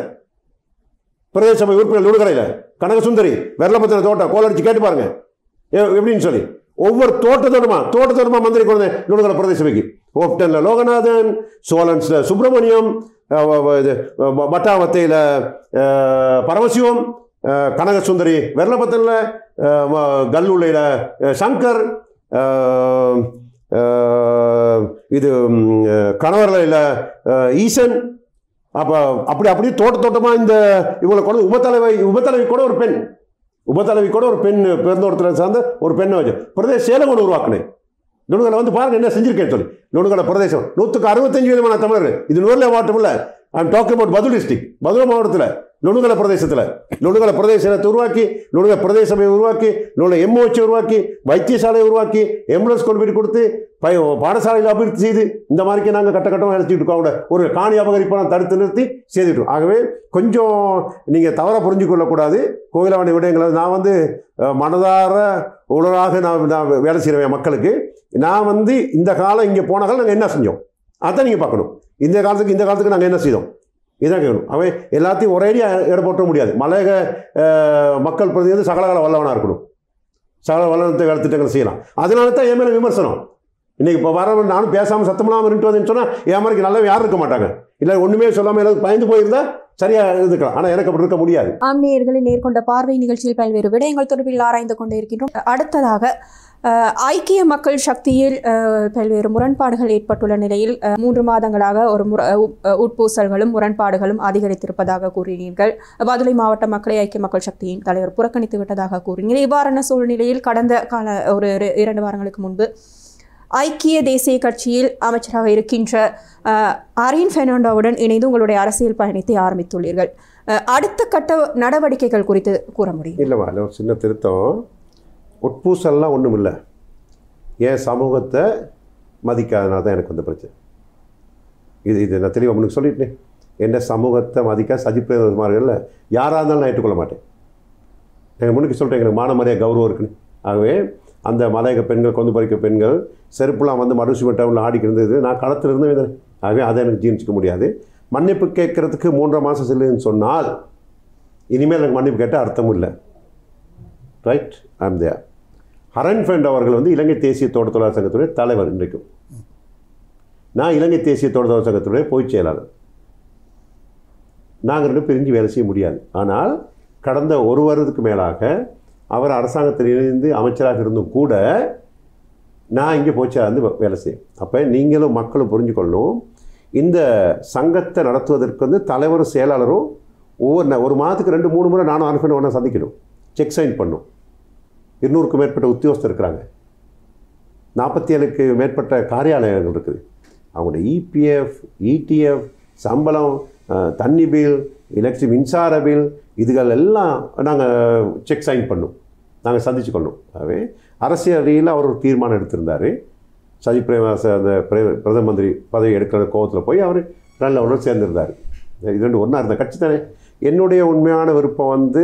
நுணுகரையில் கனகசுந்தரி வெள்ளப்பத்தின தோட்டம் கோலடிச்சு கேட்டு பாருங்க எப்படின்னு சொல்லி. ஒவ்வொரு தோட்டத்தோட்டமா மந்திரி குழந்தை நுணுகலை பிரதேச சபைக்கு ஓப்டனில் லோகநாதன், சோலன்ஸில் சுப்பிரமணியம், வட்டாவத்தையில் பரமசிவம், கனகசுந்தரி வெர்லபத்தனில், கல்லூலையில் சங்கர், இது கணவர்லையில் ஈசன். அப்போ அப்படியே தோட்டமாக இந்த இவங்களை கூட உபத்தலைவி கூட ஒரு பெண், பிறந்தோட்டத்தில் சார்ந்த ஒரு பெண்ணை வச்சு பிரதேச சேலம் ஒன்று உருவாக்குனேன். நுணுகளை வந்து பாருங்க என்ன செஞ்சிருக்கேன்னு சொல்லி. நுணுகலை பிரதேசம் 165 விதமான தமிழர்கள். இது நூறுல மாவட்டம் இல்லை. I'm talking about Badulla district, Badulla மாவட்டத்தில் நுணுகலை பிரதேசத்தை உருவாக்கி, நுணுக பிரதேசத்தை உருவாக்கி, நுணுக எம்ஓஹெச் உருவாக்கி, வைத்தியசாலையை உருவாக்கி, எம்புலன்ஸ் கொண்டு போய் கொடுத்து பாடசாலையில் அபிவிருத்தி செய்து இந்த மாதிரிக்கு நாங்கள் கட்டமாக எடுத்துக்கிட்டு இருக்கோம். அவங்கள ஒரு காணி அபகரிப்பெல்லாம் தடுத்து நிறுத்தி செய்துட்டோம். ஆகவே கொஞ்சம் நீங்கள் தவறாக புரிஞ்சு கொள்ளக்கூடாது. கோயிலாவணி விடயங்களை நான் வந்து மனதார உணராக நான் வேலை செய்கிறேன் மக்களுக்கு. நான் வந்து இந்த காலம் இங்கே போனாலும் நாங்கள் என்ன செஞ்சோம் அதான் நீங்கள் பார்க்கணும். இந்த காலத்துக்கு நாங்கள் என்ன செய்தோம் இதான் கேட்கணும். அவன் எல்லாத்தையும் ஒரேடியாக எடை போட்ட முடியாது. மலையக மக்கள் பிரதி வந்து சகலகால வல்லவனாக இருக்கணும். சகல வல்லவனத்தை திட்டங்களை செய்யலாம். அதனால தான் என் மேலே விமர்சனம். இன்றைக்கி இப்போ வரவன் நானும் பேசாமல் சத்தமெல்லாம் இருந்துட்டு வந்தேன்னு சொன்னால் என் மாதிரி நல்லவன் யாரும் இருக்க மாட்டாங்க. இல்லை ஒன்றுமே சொல்லாமல் எல்லாரும் பயந்து போயிருந்தால் சரியாக இருந்துக்கலாம். ஆனால் எனக்கு அப்படி இருக்க முடியாது. ஆம்நேயர்களை நேர்கொண்ட பார்வை நிகழ்ச்சியில் பல்வேறு விடயங்கள் தொடர்பில் ஆராய்ந்து கொண்டே இருக்கின்றோம். அடுத்ததாக ஐக்கிய மக்கள் சக்தியில் பல்வேறு முரண்பாடுகள் ஏற்பட்டுள்ள நிலையில் 3 மாதங்களாக உட்பூசல்களும் முரண்பாடுகளும் அதிகரித்திருப்பதாக கூறினீர்கள். பதுளை மாவட்ட மக்களை ஐக்கிய மக்கள் சக்தியின் தலைவர் புறக்கணித்து விட்டதாக கூறினீர்கள். இவ்வாறான சூழ்நிலையில் கடந்த கால ஒரு 2 வாரங்களுக்கு முன்பு ஐக்கிய தேசிய கட்சியில் அமைச்சராக இருக்கின்ற அரின் பெர்னாண்டோவுடன் இணைந்து உங்களுடைய அரசியல் பயணத்தை ஆரம்பித்துள்ளீர்கள். அடுத்த கட்ட நடவடிக்கைகள் குறித்து கூற முடியும்? இல்லைவா, இல்லை ஒரு சின்ன திருத்தம். உட்பூசல்லாம் ஒன்றும் இல்லை. என் சமூகத்தை மதிக்காதனால தான் எனக்கு வந்து பிரச்சனை. இது நான் தெளிவாக முன்னுக்கு சொல்லிட்டேன். என்ன சமூகத்தை மதிக்க சஜிப்பிரதமார்கள் யாராக இருந்தாலும் நான் ஏற்றுக்கொள்ள மாட்டேன். எனக்கு முன்னுக்கு சொல்கிறேன், எனக்கு மான மரியாதை கௌரவம் இருக்குன்னு. ஆகவே அந்த மலையக பெண்கள், கொண்டு பறிக்க பெண்கள் செருப்புலாம் வந்து மறுசுமை டவுனில் ஆடிக்கிருந்தது. நான் களத்தில் இருந்து ஆகவே அதை எனக்கு ஜீர்ணிச்சிக்க முடியாது. மன்னிப்பு கேட்கறதுக்கு 3 மாதம் செல்லுன்னு சொன்னால் இனிமேல் எனக்கு மன்னிப்பு கேட்டால் அர்த்தமும் இல்லை. Right, I'm there. Haran friend அவர்கள் வந்து இலங்கை தேசிய தோட்ட தொழிலாளர் சங்கத்துடைய தலைவர். இன்றைக்கும் நான் இலங்கை தேசிய தோட்ட தொழிலாளர் சங்கத்துடைய பொதுச் செயலாளர். நாங்கள் 2 பிரிஞ்சு வேலை செய்ய முடியாது. ஆனால் கடந்த 1 வருடத்துக்கு மேலாக அவர் அரசாங்கத்தில் இணைந்து அமைச்சராக இருந்தும் கூட நான் இங்கே போச்சா வந்து வேலை செய்யும். அப்போ நீங்களும் மக்களும் புரிஞ்சுக்கொள்ளணும், இந்த சங்கத்தை நடத்துவதற்கு வந்து தலைவரும் செயலாளரும் ஒரு மாதத்துக்கு 2-3 முறை நானும் அனுப்பின ஒன்றா சந்திக்கணும், செக் சைன் பண்ணும். 200க்கும் மேற்பட்ட உத்தியோகஸ்தர் இருக்கிறாங்க, 47க்கு மேற்பட்ட காரியாலயங்கள் இருக்குது. அவங்களுடைய இபிஎஃப், இடிஎஃப், சம்பளம், தண்ணி பில், எலக்ட்ரிக் மின்சார பில், இதுகள் எல்லாம் நாங்கள் செக் சைன் பண்ணோம், நாங்கள் சந்திச்சு கொள்ளணும். ஆகவே அரசியல் ரீதியில் அவர் ஒரு தீர்மானம் எடுத்திருந்தார். சஜித் பிரேமதாச அந்த பிரதம மந்திரி பதவி எடுக்கிற கோவத்தில் போய் அவர் நல்ல ஒன்று சேர்ந்திருந்தார். இது 2 ஒன்றா இருந்த கட்சி தானே. என்னுடைய உண்மையான விருப்பம் வந்து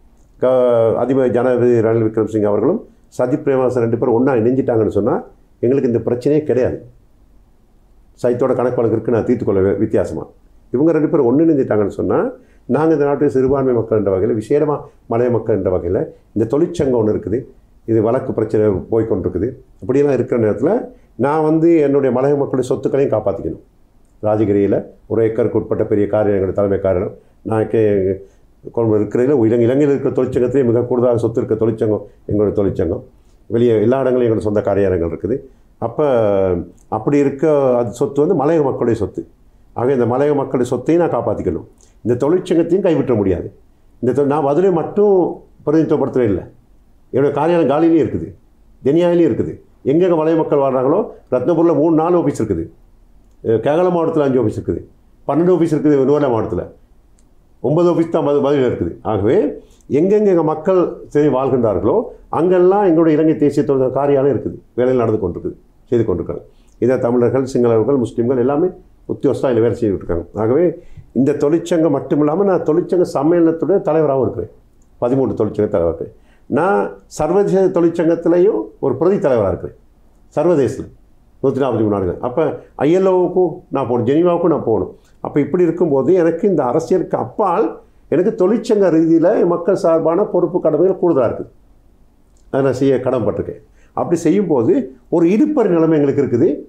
அதிபர் ஜனாதிபதி ரணில் விக்ரமசிங்க அவர்களும் சஜித் பிரேமதாச 2 பேரும் ஒன்றா இணைஞ்சிட்டாங்கன்னு சொன்னால் எங்களுக்கு இந்த பிரச்சனையே கிடையாது. சைத்தோட கணக்கு வழக்கு இருக்குது, நான் தீர்த்துக்கொள்ள வித்தியாசமாக. இவங்க 2 பேரும் ஒன்று இணைஞ்சிட்டாங்கன்னு சொன்னால் நாங்கள் இந்த நாட்டு சிறுபான்மை மக்கள் என்ற வகையில், விசேடமாக மலைய மக்கள் என்ற வகையில் இந்த தொழிற்சங்கம் ஒன்று இருக்குது, இது வழக்கு பிரச்சனை போய்கொண்டிருக்குது. இப்படியெல்லாம் இருக்கிற நேரத்தில் நான் வந்து என்னுடைய மலைய மக்களுடைய சொத்துக்களையும் காப்பாற்றிக்கணும். ராஜகிரியில் 1 ஏக்கருக்கு உட்பட்ட பெரிய காரியம், தலைமை காரணம் நான் கொண்டு இருக்கிறதில் இலங்கையில் இருக்கிற தொழிற்சங்கத்திலே மிக கூடுதலாக சொத்து இருக்கிற தொழிற்சங்கம் எங்களுடைய தொழிற்சங்கம். வெளியே எல்லா இடங்களும் எங்களுடைய சொந்த காரியாலயங்கள் இருக்குது. அப்போ அப்படி இருக்க அது சொத்து வந்து மலையக மக்களுடைய சொத்து. ஆக இந்த மலையக மக்களுடைய சொத்தையும் நான் காப்பாற்றிக்கணும், இந்த தொழிற்சங்கத்தையும் கைவிட்ட முடியாது. நான் மதுரை மட்டும் பிரதிநிதித்துவப்படுத்தவே இல்லை, என்னுடைய காரியாலயம் காலிலையும் இருக்குது, தெனியாவிலையும் இருக்குது. எங்கெங்கே மலைய மக்கள் வாழ்கிறாங்களோ ரத்னபுரியில் 3-4 ஆஃபீஸ் இருக்குது, கேரள மாவட்டத்தில் 5 ஆஃபீஸ் இருக்குது, 12 ஆஃபீஸ் இருக்குது நூலை மாவட்டத்தில், 9 ஆஃபீஸ் தான் பதில் இருக்குது. ஆகவே எங்கெங்கே எங்கள் மக்கள் வாழ்கின்றார்களோ அங்கெல்லாம் எங்களுடைய இலங்கை தேசிய தொழில் காரியாலயம் இருக்குது, வேலையில் நடந்து கொண்டிருக்குது, செய்து கொண்டிருக்காங்க. இதை தமிழர்கள், சிங்களவர்கள், முஸ்லீம்கள் எல்லாமே உத்தியோகஸ்தான் இதில் வேலை செய்துட்டு இருக்காங்க. ஆகவே இந்த தொழிற்சங்கம் மட்டும் இல்லாமல் நான் தொழிற்சங்க சம்மேளனத்துடைய தலைவராகவும் இருக்கிறேன், 13 தொழிற்சங்க தலைவராக இருக்கிறேன். நான் சர்வதேச தொழிற்சங்கத்திலையும் ஒரு பிரதி தலைவராக இருக்கிறேன், சர்வதேசத்தில் 143 நாடுகள். அப்போ ஐஎல்ஓவுக்கும் நான் போகணும், ஜெனீவாவுக்கும் நான் போகணும். அப்போ இப்படி இருக்கும்போது எனக்கு இந்த அரசியலுக்கு அப்பால் எனக்கு தொழிற்சங்க ரீதியில் மக்கள் சார்பான பொறுப்பு கடமைகள் கூடுதலாக இருக்குது, அதை நான் செய்ய கடமைப்பட்டிருக்கேன். அப்படி செய்யும்போது ஒரு இடுப்பறி நிலைமை எங்களுக்கு இருக்குது.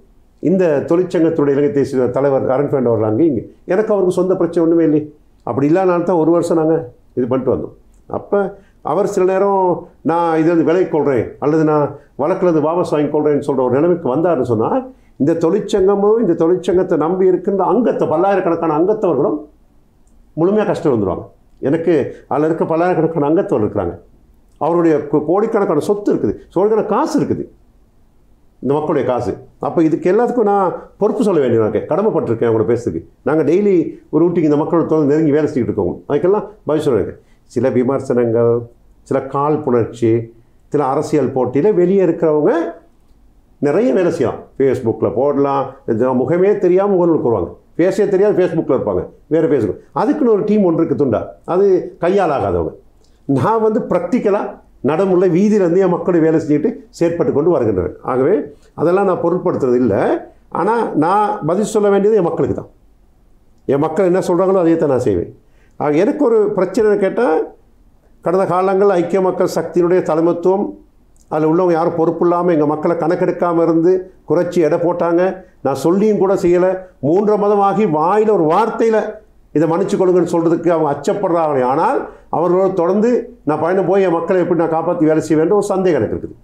இந்த தொழிற்சங்கத்துடைய இலங்கை தேசிய தலைவர் அரண்ஃபேண்ட் வரலாங்க இங்கே எனக்கு அவருக்கு சொந்த பிரச்சனை ஒன்றுமே இல்லை. அப்படி இல்லாதனால தான் 1 வருஷம் நாங்கள் இது பண்ணிட்டு வந்தோம். அப்போ அவர் சில நேரம் நான் இது வந்து விலை கொள்கிறேன் அல்லது நான் வழக்கில் வாபஸ் வாங்கி கொள்கிறேன்னு சொல்கிற ஒரு நிலைமைக்கு வந்தார்னு சொன்னால் இந்த தொழிற்சங்கமும் இந்த தொழிற்சங்கத்தை நம்பி இருக்கின்ற பல்லாயிரக்கணக்கான அங்கத்தவர்களும் முழுமையாக கஷ்டம் வந்துடுவாங்க. எனக்கு அதில் இருக்க பல்லாயிரக்கணக்கான அங்கத்தவர் இருக்கிறாங்க. அவருடைய கோடிக்கணக்கான சொத்து இருக்குது, கோடிக்கணக்கான காசு இருக்குது, இந்த மக்களுடைய காசு. அப்போ இதுக்கு எல்லாத்துக்கும் நான் பொறுப்பு சொல்ல வேண்டியவங்க, கடமைப்பட்டிருக்கேன் அவங்களோட பேசுறதுக்கு. நாங்கள் டெய்லி ஒரு ஊட்டிக்கு இந்த மக்களோட தொடர்ந்து நெருங்கி வேலை செஞ்சுட்டு இருக்கோம். அதுக்கெல்லாம் பதில் சொல்லுவேன். சில விமர்சனங்கள், சில காழ்ப்புணர்ச்சி, சில அரசியல் போட்டியில் வெளியே இருக்கிறவங்க நிறைய வேலை செய்யலாம். ஃபேஸ்புக்கில் போடலாம், முகமே தெரியாமல் முகநூலுக்கு வருவாங்க, பேசவே தெரியாது ஃபேஸ்புக்கில் இருப்பாங்க, வேறு ஃபேஸ்புக். அதுக்குன்னு ஒரு டீம் ஒன்று இருக்குது துண்டா, அது கையால் ஆகாதவங்க. நான் வந்து ப்ராக்டிக்கலாக நடைமுறை வீதியிலேருந்து என் மக்களுடைய வேலை செஞ்சுட்டு செயற்பட்டு கொண்டு வருகின்றேன். ஆகவே அதெல்லாம் நான் பொருட்படுத்துறது இல்லை. ஆனால் நான் பதில் சொல்ல வேண்டியது என் மக்களுக்கு தான். என் மக்கள் என்ன சொல்கிறாங்களோ அதையே தான் நான் செய்வேன். ஆக எனக்கு ஒரு பிரச்சனை கேட்டால், கடந்த காலங்கள் ஐக்கிய மக்கள் சக்தியினுடைய தலைமைத்துவம் அதில் உள்ளவங்க யாரும் பொறுப்பு இல்லாமல் எங்கள் மக்களை கணக்கெடுக்காமல் இருந்து குறைச்சி எடை போட்டாங்க. நான் சொல்லியும் கூட செய்யலை. 3 மாதம் ஆகி வாயில் ஒரு வார்த்தையில் இதை மன்னிச்சு கொள்ளுங்கன்னு சொல்கிறதுக்கு அவங்க அச்சப்படுறாங்க. ஆனால் அவர்களோடு தொடர்ந்து நான் பயணம் போய் என் மக்களை எப்படி நான் காப்பாற்றி வேலை செய்ய வேண்டும் ஒரு சந்தேகம் எனக்கு இருக்குது.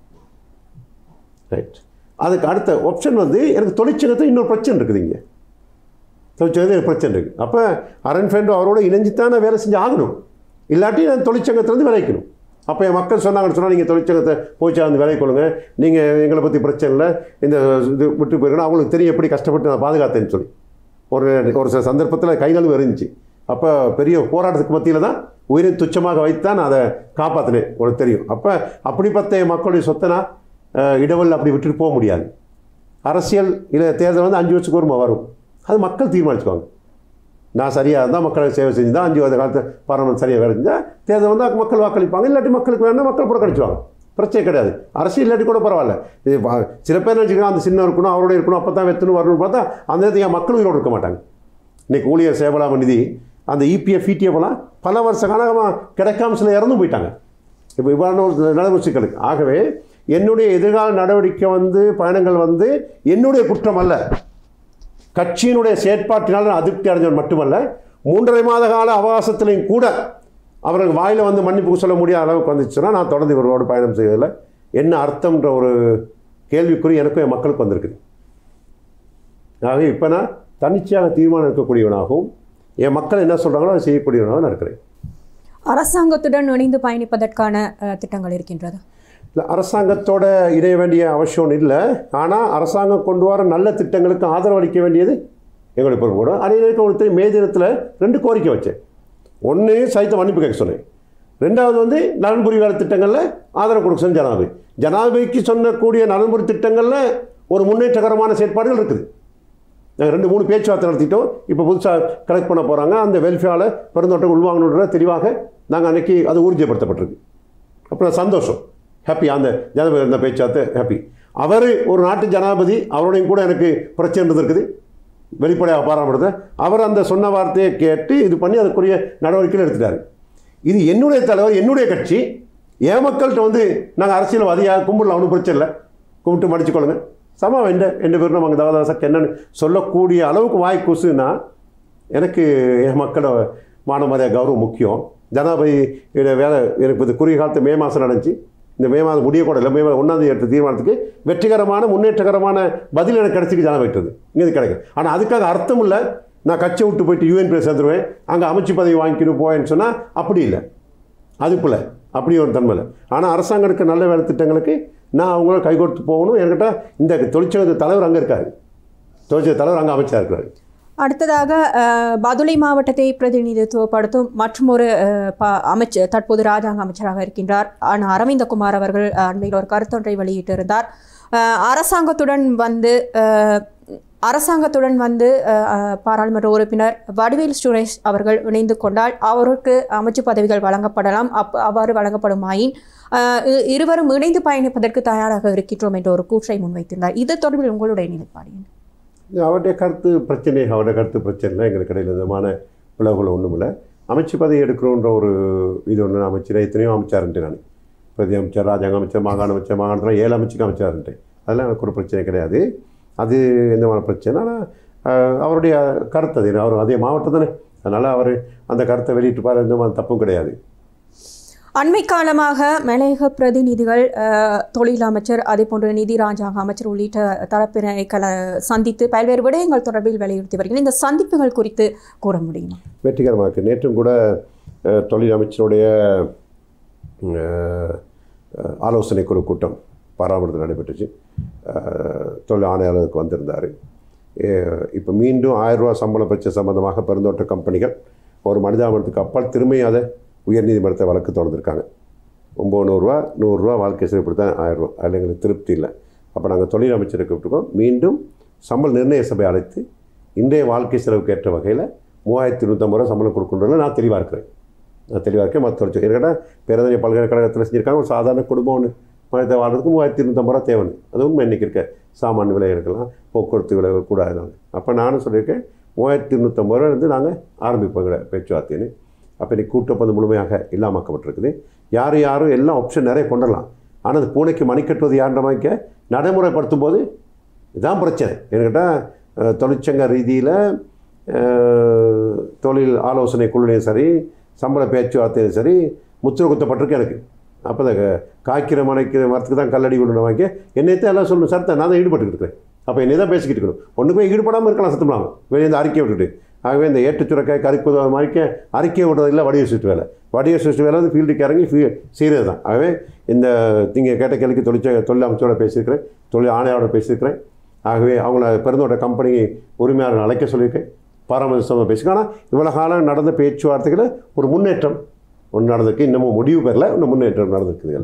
ரைட். அதுக்கு அடுத்த ஆப்ஷன் வந்து எனக்கு தொழிற்சங்கத்தில் இன்னொரு பிரச்சனை இருக்குது. இங்கே தொழிற்சங்கத்தில் எனக்கு பிரச்சனை இருக்குது. அப்போ அரண்ஃபேண்டோ அவரோட இணைஞ்சு தான் நான் வேலை செஞ்சு ஆகணும், இல்லாட்டி நான் தொழிற்சங்கத்திலேருந்து விளைக்கணும். அப்போ என் மக்கள் சொன்னாங்கன்னு சொன்னால் நீங்கள் தொழிற்சங்கத்தை போய் சார்ந்து விலை கொள்ளுங்க, நீங்கள் எங்களை பற்றி பிரச்சனை இல்லை, இந்த இது விட்டு போயிருக்கணும், அவங்களுக்கு தெரியும் எப்படி கஷ்டப்பட்டு நான் பாதுகாத்தேன்னு சொல்லி. ஒரு சில சந்தர்ப்பத்தில் கை நழுவு இருந்துச்சு. அப்போ பெரிய போராட்டத்துக்கு மத்தியில் தான் உயிரை துச்சமாக வைத்து தான் நான் அதை காப்பாற்றினேன், உங்களுக்கு தெரியும். அப்போ அப்படிப்பட்ட மக்களுடைய சொத்தை நான் இடவல் அப்படி விட்டுட்டு போக முடியாது. அரசியல் இல்லை தேர்தல் வந்து 5 வருஷத்துக்கு ஒரு வரும், அது மக்கள் தீர்மானிச்சுக்குவாங்க. நான் சரியாக இருந்தால் மக்களுக்கு சேவை செஞ்சு தான் 5 வருட காலத்து பாராளுமன்றம் சரியாக வேலை செஞ்சால் தேர்தல் வந்து மக்கள் வாக்களிப்பாங்க, இல்லாட்டி மக்களுக்கு வேணால் மக்கள் புறக்கணிச்சுவாங்க, பிரச்சனை கிடையாது. அரசியல் இல்லாட்டி கூட பரவாயில்ல. இது சில பேர் நினச்சிக்கலாம் அந்த சின்ன இருக்கணும் அவரோட இருக்கணும் அப்போ தான் வெத்தணும் வரணும்னு பார்த்தா அந்த நேரத்தில் என் மக்கள் உயிரோடு இருக்க மாட்டாங்க. இன்றைக்கி ஊழியர் சேவலாம நிதி அந்த இபிஎஃப் இடிஎஃப்லாம் பல வருஷ காலமாக கிடைக்காம சில இறந்தும் போயிட்டாங்க. இப்போ இவ்வாறான ஒரு நடைமுறை சிக்கலுக்கு. ஆகவே என்னுடைய எதிர்கால நடவடிக்கை வந்து பயணங்கள் வந்து என்னுடைய குற்றம் அல்ல, கட்சியினுடைய செயற்பாட்டினால் நான் அதிருப்தி அடைஞ்சவன் மட்டுமல்ல, 3.5 மாத கால அவகாசத்திலையும் கூட அவர்கள் வாயில் வந்து மன்னிப்பு சொல்ல முடியாத அளவுக்கு வந்துச்சுன்னா நான் தொடர்ந்து இவர்களோடு பயணம் செய்வதில் என்ன அர்த்தம்ன்ற ஒரு கேள்விக்குறி எனக்கும் என் மக்களுக்கு வந்திருக்குது. ஆகவே இப்போ நான் தன்னிச்சையாக தீர்மானம் எடுக்கக்கூடியவனாகவும் என் மக்கள் என்ன சொல்கிறாங்களோ அதை செய்யக்கூடியவனாகவும் நான் இருக்கிறேன். அரசாங்கத்துடன் இணைந்து பயணிப்பதற்கான திட்டங்கள் இருக்கின்றது. இல்லை, அரசாங்கத்தோட இணைய வேண்டிய அவசியம் இல்லை. ஆனால் அரசாங்கம் கொண்டு வர நல்ல திட்டங்களுக்கு ஆதரவு அளிக்க வேண்டியது எங்களுக்கு பொறுப்பு கூட. அதே நேரத்தில் மே தினத்தில் 2 கோரிக்கை வச்சேன். ஒன்று சைத்த மன்னிப்பு கேட்க சொன்னேன், 2வது வந்து நலன்புரி வேலை திட்டங்களில் ஆதரவு கொடுக்க சொன்ன ஜனாதிபதி. ஜனாதிபதிக்கு சொன்னக்கூடிய நலன்புரி திட்டங்களில் ஒரு முன்னேற்றகரமான செயற்பாடுகள் இருக்குது. நாங்கள் 2-3 பேச்சுவார்த்தை நடத்திட்டோம். இப்போ புதுசாக கலெக்ட் பண்ண போகிறாங்க. அந்த வெல்ஃபேரில் பெருந்தோட்டம் உள்வாங்கணுன்ற தெளிவாக நாங்கள் அன்றைக்கி அது ஊர்ஜிதப்படுத்தப்பட்டிருக்கு. அப்புறம் சந்தோஷம், ஹாப்பி. அந்த ஜனாதிபதி இருந்த பேச்சுவார்த்தை ஹாப்பி. அவர் ஒரு நாட்டு ஜனாதிபதி, அவரோடையும் கூட எனக்கு பிரச்சனை இருக்குது, வெளிப்படையாக பாராமப்படுத்த. அவர் அந்த சொன்ன வார்த்தையை கேட்டு இது பண்ணி அதுக்குரிய நடவடிக்கைகள் எடுத்துட்டார். இது என்னுடைய தலைவர், என்னுடைய கட்சி, என் மக்கள்கிட்ட வந்து நாங்கள் அரசியல்வாதியாக கும்பிடலாம், ஒன்றும் பிரச்சனை இல்லை, கும்பிட்டு மடிச்சுக்கொள்ளுங்க, சமா எந்த பேரும் நம்ம அங்கே தவதாசக்கு என்னன்னு சொல்லக்கூடிய அளவுக்கு வாய் கூசுன்னா எனக்கு என் மக்களோட மானமரியாதை கௌரவம் முக்கியம். ஜனாதிபதியோட வேலை எனக்கு இது குறுகிய காலத்து மே மாதம் நடந்துச்சு. இந்த மே மாதம் முடியக்கூட இல்லை, மே மாதம் 1ஆம் தேதி எடுத்த தீர்மானத்துக்கு வெற்றிகரமான முன்னேற்றகரமான பதில் எனக்கு கிடச்சிக்கு ஜனாதிபதி இங்கே இது கிடைக்கும். ஆனால் அதுக்காக அர்த்தம் இல்லை நான் கட்சியை விட்டு போயிட்டு யூஎன் பேர் சேர்ந்துருவேன், அங்கே அமைச்சு பதவி வாங்கிக்கணும் போவேன்னு சொன்னால் அப்படி இல்லை, அதுக்குள்ள அப்படி ஒரு தன்மை இல்லை. ஆனால் அரசாங்கத்துக்கு நல்ல வேலை திட்டங்களுக்கு நான் அவங்கள கை கொடுத்து போகணும். என்கிட்ட இந்த தொழிற்சங்க தலைவர் அங்கே இருக்கார், தொழிற்சங்க தலைவர் அங்கே அமைச்சராக இருக்கிறார். அடுத்ததாக பதுளை மாவட்டத்தை பிரதிநிதித்துவப்படுத்தும் மற்றொரு அமைச்சர், தற்போது ராஜாங்க அமைச்சராக இருக்கின்றார் அரவிந்தகுமார் அவர்கள் அண்மையில் ஒரு கருத்தொன்றை வெளியிட்டிருந்தார். அரசாங்கத்துடன் வந்து பாராளுமன்ற உறுப்பினர் வடிவேல் சுரேஷ் அவர்கள் இணைந்து கொண்டால் அவருக்கு அமைச்சு பதவிகள் வழங்கப்படலாம். அவ்வாறு வழங்கப்படுமாயின் இருவரும் இணைந்து பயணிப்பதற்கு தயாராக இருக்கின்றோம் என்ற ஒரு கூற்றை முன்வைத்திருந்தார். இது தொடர்பில் உங்களுடைய நிலைப்பாடு? அவருடைய கருத்து பிரச்சனை, அவருடைய கருத்து பிரச்சனை இல்லை. எங்களுக்கு இடையில் விதமான பிளவுகள் ஒன்றும் இல்லை. அமைச்சு பதவி எடுக்கிறோன்ற ஒரு இது ஒன்று அமைச்சர் எத்தனையோ அமைச்சாருன்ட்டு நான் பிரதி அமைச்சர், ராஜாங்க அமைச்சர், மாகாண அமைச்சர், மாகாணத்தில் 7 அமைச்சுக்கு அமைச்சாருன்ட்டேன். அதெல்லாம் எனக்கு ஒரு பிரச்சனை கிடையாது. அது எந்தமான பிரச்சனை. ஆனால் அவருடைய கருத்து அது, அவர் அதே மாவட்டம் தானே, அதனால் அவர் அந்த கருத்தை வெளியிட்டுப்பார், எந்த மாதிரி தப்பும் கிடையாது. அண்மை காலமாக மலையக பிரதிநிதிகள், தொழில் அமைச்சர், அதேபோன்று நிதி ராஜாங்க அமைச்சர் உள்ளிட்ட தரப்பினரை சந்தித்து பல்வேறு விடயங்கள் தொடர்பில் வலியுறுத்தி வருகிறேன். இந்த சந்திப்புகள் குறித்து கூற முடியுமா? வெற்றிகரமாக இருக்குது. நேற்றும் கூட தொழில் அமைச்சருடைய ஆலோசனை குழு கூட்டம் பாராமரத்தில் நடைபெற்றுச்சு. தொழில் ஆணையாளருக்கு வந்திருந்தார். இப்போ மீண்டும் 1000 ரூபா சம்பள பிரச்சனை சம்பந்தமாக பெருந்தோட்ட கம்பெனிகள் ஒரு மனிதாபனத்துக்கு அப்பால் திரும்பி அதை உயர்நீதிமன்றத்தை வழக்கு தொடர்ந்துருக்காங்க. 900 ரூபா 100 ரூபா வாழ்க்கை செலவு இப்படி தான் 1000 ரூபா. அதில் எங்களுக்கு திருப்தி இல்லை. அப்போ நாங்கள் தொழில் அமைச்சரை கூப்பிட்டுருக்கோம். மீண்டும் சம்பள நிர்ணய சபை அழைத்து இன்றைய வாழ்க்கை செலவுக்கு ஏற்ற வகையில் 3250 ரூபா சம்பளம் கொடுக்கணுன்றதுல நான் தெளிவாக இருக்கிறேன். மற்ற தொழிற்சங்கம் என்கிட்ட பேரறிஞர் பல்கலைக்கழகத்தில் செஞ்சுருக்காங்க. ஒரு சாதாரண குடும்பம் ஒன்று மனித வாழ்றதுக்கு 3250 ரூபா தேவை. அது உண்மை. இன்றைக்கி இருக்க சாமான் விலை இருக்கலாம், போக்குவரத்து விலை கூடாது. அப்போ நானும் சொல்லியிருக்கேன் 3250 ரூபா இருந்து நாங்கள் ஆரம்பிப்போங்கிற பேச்சுவார்த்தைன்னு. அப்போ இன்றைக்கி கூட்டப்பது முழுமையாக இல்லாமக்கப்பட்டிருக்குது. யாரும் எல்லாம் ஆப்ஷன் நிறைய கொண்டுடலாம். ஆனால் அந்த பூனைக்கு மணி கட்டுவது யாருன்ற மாதிரி நடைமுறைப்படுத்தும் போது இதுதான் பிரச்சனை. என்கிட்ட தொழிற்சங்க ரீதியில் தொழில் ஆலோசனை குழுலையும் சரி, சம்பள பேச்சுவார்த்தையும் சரி முத்திரை குத்தப்பட்டிருக்கு எனக்கு. அப்போ தான் காய்க்கிற மரத்துக்கு தான் கல்லடி விழுந்த வாங்கி என்னைத்தான் எல்லாம் சொல்லணும். சார் நான் தான் ஈடுபட்டுக்கிட்டு இருக்கிறேன். அப்போ என்னை தான் பேசிக்கிட்டு இருக்கணும். ஒன்றுமே ஈடுபடாமல் இருக்கலாம் சத்தமில்லாமல் வெளியே இந்த அறிக்கை விட்டுட்டு. ஆகவே இந்த ஏற்றுச்சுரக்காய் கறிப்புத மாதிரிக்க அறிக்கை விடுறதில்லை. வடிவ சுற்று வேலை வந்து ஃபீல்டுக்கு இறங்கி செய்கிறது தான். ஆகவே இந்த நீங்கள் கேட்ட கேள்விக்கு தொழில் அமைச்சரோட பேசியிருக்கிறேன், தொழில் ஆணையாரோட பேசியிருக்கிறேன். ஆகவே அவங்கள பெருந்தோட்ட கம்பெனி உரிமையாளர்கள் அழைக்க சொல்லியிருக்கேன், பராமரிசமாக பேசியிருக்கேன். ஆனால் இவ்வளோ காலம் நடந்த பேச்சுவார்த்தைகளை ஒரு முன்னேற்றம் ஒன்று நடந்திருக்கு. இன்னமும் முடிவு பெறல, இன்னும் முன்னேற்றம் நடந்திருக்குதுகள்.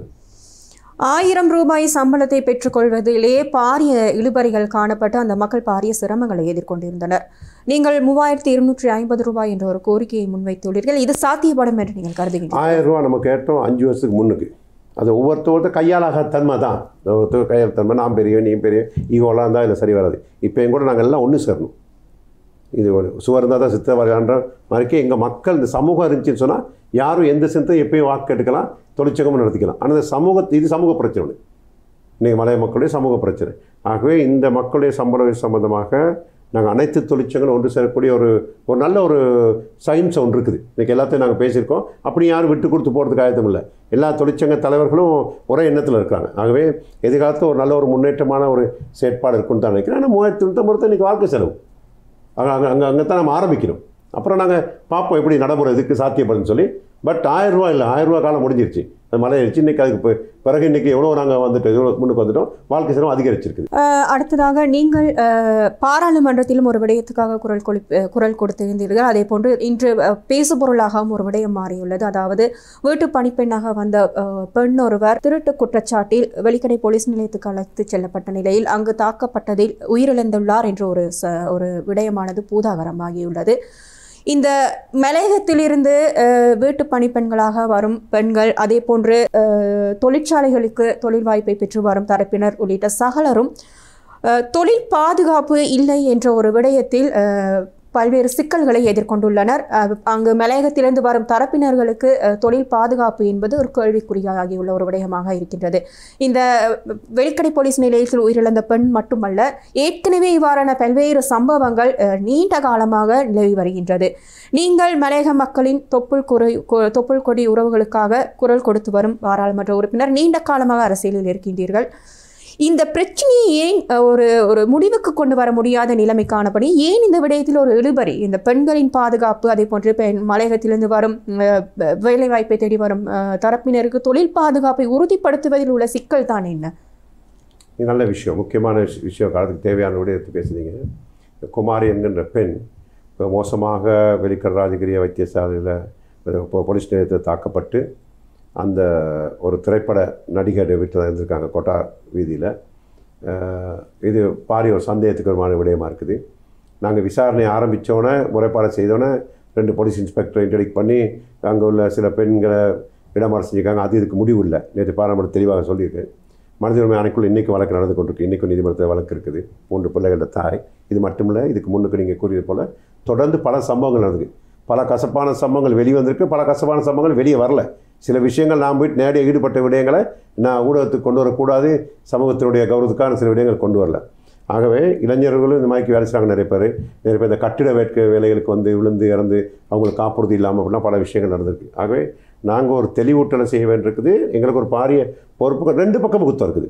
1000 ரூபாய் சம்பளத்தை பெற்றுக்கொள்வதிலேயே பாரிய இழுபறிகள் காணப்பட்டு அந்த மக்கள் பாரிய சிரமங்களை எதிர்கொண்டிருந்தனர். நீங்கள் 3250 ரூபாய் என்ற ஒரு கோரிக்கையை முன்வைத்துள்ளீர்கள். இது சாத்தியப்படும் என்று நீங்கள் கருதுகிறீர்கள்? 1000 ரூபா நம்ம கேட்டோம் 5 வருஷத்துக்கு முன்னுக்கு. அது ஒவ்வொருத்தர் கையாளாக தன்மை தான். ஒருத்தர் கையால் தன்மை, நான் பெரியவன் நீ பெரிய ஈகோலாம் இருந்தால் இல்லை சரி வராது. இப்போ எங்கூட நாங்கள் எல்லாம் ஒன்று சேரணும். இது ஒரு சுவர் இருந்தால் தான் சித்த வரையான்ற மாதிரிக்கே எங்கள் மக்கள் இந்த சமூகம் இருந்துச்சுன்னு சொன்னால் யாரும் எந்த சிந்தை எப்பயும் வாக்கு எடுக்கலாம், தொழிற்சங்கமும் நடத்திக்கலாம். ஆனால் இது சமூக பிரச்சனை ஒன்று. இன்றைக்கி மலைய மக்களுடைய சமூக பிரச்சனை. ஆகவே இந்த மக்களுடைய சம்பள சம்பந்தமாக நாங்கள் அனைத்து தொழிற்சங்களும் ஒன்று சேரக்கூடிய ஒரு நல்ல ஒரு சயின்ஸ் ஒன்று இருக்குது. இன்றைக்கி எல்லாத்தையும் நாங்கள் பேசியிருக்கோம். அப்படி யாரும் விட்டு கொடுத்து போகிறதுக்கு ஆயத்தம் இல்லை. எல்லா தொழிற்சங்க தலைவர்களும் ஒரே எண்ணத்தில் இருக்காங்க. ஆகவே எதிர்காலத்தில் ஒரு நல்ல ஒரு முன்னேற்றமான ஒரு செயற்பாடு இருக்குன்னு தான் நினைக்கிறேன். ஆனால் 3250 இன்றைக்கி வாழ்க்கை செலவு அங்கே தான் நம்ம ஆரம்பிக்கணும். அப்புறம் நாங்கள் பார்ப்போம் எப்படி நடைமுறை இதுக்கு சாத்தியப்படுதுன்னு சொல்லி. பட் 1000 ரூபா இல்லை, 1000 ரூபா காலம் முடிஞ்சிருச்சு. அது மலையாச்சு. இன்றைக்கி அதுக்கு பிறகு இன்றைக்கி எவ்வளோ நாங்கள் வந்துட்டு எவ்வளோ முன்னுக்கு வந்துட்டோம், வாழ்க்கை செலவு அதிகரிச்சிருக்குது. அடுத்ததாக நீங்கள் பாராளுமன்றத்திலும் ஒரு விடயத்துக்காக குரல் கொடுத்திருந்தீர்கள். அதே போன்று இன்று பேசுபொருளாகவும் ஒரு விடயம் மாறியுள்ளது. அதாவது வீட்டு பணிப்பெண்ணாக வந்த பெண் ஒருவர் திருட்டு குற்றச்சாட்டில் வெளிக்கடை போலீஸ் நிலையத்துக்கு அழைத்து செல்லப்பட்ட நிலையில் அங்கு தாக்கப்பட்டதில் உயிரிழந்துள்ளார் என்ற ஒரு விடயமானது பூதாகரமாகியுள்ளது. இந்த மலையகத்திலிருந்து வீட்டு பணிப்பெண்களாக வரும் பெண்கள், அதே போன்று தொழிற்சாலைகளுக்கு தொழில் வாய்ப்பை பெற்று வரும் தரப்பினர் உள்ளிட்ட சகலரும் தொழில் பாதுகாப்பு இல்லை என்ற ஒரு விடயத்தில் பல்வேறு சிக்கல்களை எதிர்கொண்டுள்ளனர். அங்கு மலையகத்திலிருந்து வரும் தரப்பினர்களுக்கு தொழில் பாதுகாப்பு என்பது ஒரு கேள்விக்குறியாகியுள்ள ஒரு விடயமாக இருக்கின்றது. இந்த வெளிக்கடை போலீஸ் நிலையத்தில் உயிரிழந்த பெண் மட்டுமல்ல, ஏற்கனவே இவ்வாறான பல்வேறு சம்பவங்கள் நீண்ட காலமாக நிலவி வருகின்றது. நீங்கள் மலையக மக்களின் தொப்புள் கொடி உறவுகளுக்காக குரல் கொடுத்து வரும் பாராளுமன்ற உறுப்பினர், நீண்ட காலமாக அரசியலில் இருக்கின்றீர்கள். இந்த பிரச்சனையை ஏன் ஒரு முடிவுக்கு கொண்டு வர முடியாத நிலைமை காணப்படி, ஏன் இந்த விடயத்தில் ஒரு இழுபறி? இந்த பெண்களின் பாதுகாப்பு, அதே போன்று மலையகத்திலிருந்து வரும் வேலைவாய்ப்பை தேடி வரும் தரப்பினருக்கு தொழில் பாதுகாப்பை உறுதிப்படுத்துவதில் உள்ள சிக்கல் தான் என்ன? நல்ல விஷயம், முக்கியமான விஷயம், காலத்துக்கு தேவையான விடயத்தை பேசுனீங்க. குமாரி என்கின்ற பெண் மோசமாக வெளிக்கடை ராஜகிரிய வைத்தியசாலையில் போலீஸ் நிலையத்தில் தாக்கப்பட்டு அந்த ஒரு திரைப்பட நடிகர் வீட்டில் தான் இருந்திருக்காங்க கோட்டா வீதியில். இது பாரிய ஒரு சந்தேகத்துக்குமான விடயமாக இருக்குது. நாங்கள் விசாரணை ஆரம்பித்தோன்னே, முறைப்பாடு செய்தோன்னே 2 போலீஸ் இன்ஸ்பெக்டரை இன்ட்ரடியூஸ் பண்ணி அங்கே உள்ள சில பெண்களை இடமாறு செஞ்சுருக்காங்க. அது இதுக்கு முடிவு இல்லை. நேற்று பாராளுமன்றம் தெளிவாக சொல்லியிருக்கேன். மனித உரிமை ஆணைக்குள் இன்றைக்கும் வழக்கு நடந்து கொண்டிருக்கு. இன்றைக்கும் நீதிமன்றத்தில் வழக்கு இருக்குது. 3 பிள்ளைகளோட தாய். இது மட்டும் இல்லை, இதுக்கு முன்னுக்கு நீங்கள் கூறியது போல் தொடர்ந்து பல சம்பவங்கள் நடந்துருக்கு. பல கசப்பான சம்பவங்கள் வெளியே வந்திருக்கு, பல கசப்பான சம்பவங்கள் வெளியே வரல. சில விஷயங்கள் நாம் போய்ட்டு நேரடியாக ஈடுபட்ட விடயங்களை நான் ஊடகத்துக்கு கொண்டு வரக்கூடாது, சமூகத்தினுடைய கௌரவத்துக்கான சில விடயங்கள் கொண்டு வரல. ஆகவே இளைஞர்களும் இந்த மாதிரி வேலை செய்கிறாங்க நிறைய பேர் இந்த கட்டிட வேலைகளுக்கு வந்து விழுந்து இறந்து அவங்களுக்கு காப்புறுதி இல்லாமல் அப்படிலாம் பல விஷயங்கள் நடந்திருக்கு. ஆகவே நாங்கள் ஒரு தெளிவூட்டலை செய்ய வேண்டியிருக்குது. எங்களுக்கு ஒரு பாரிய பொறுப்புகள் 2 பக்கமும் குத்தம் இருக்குது.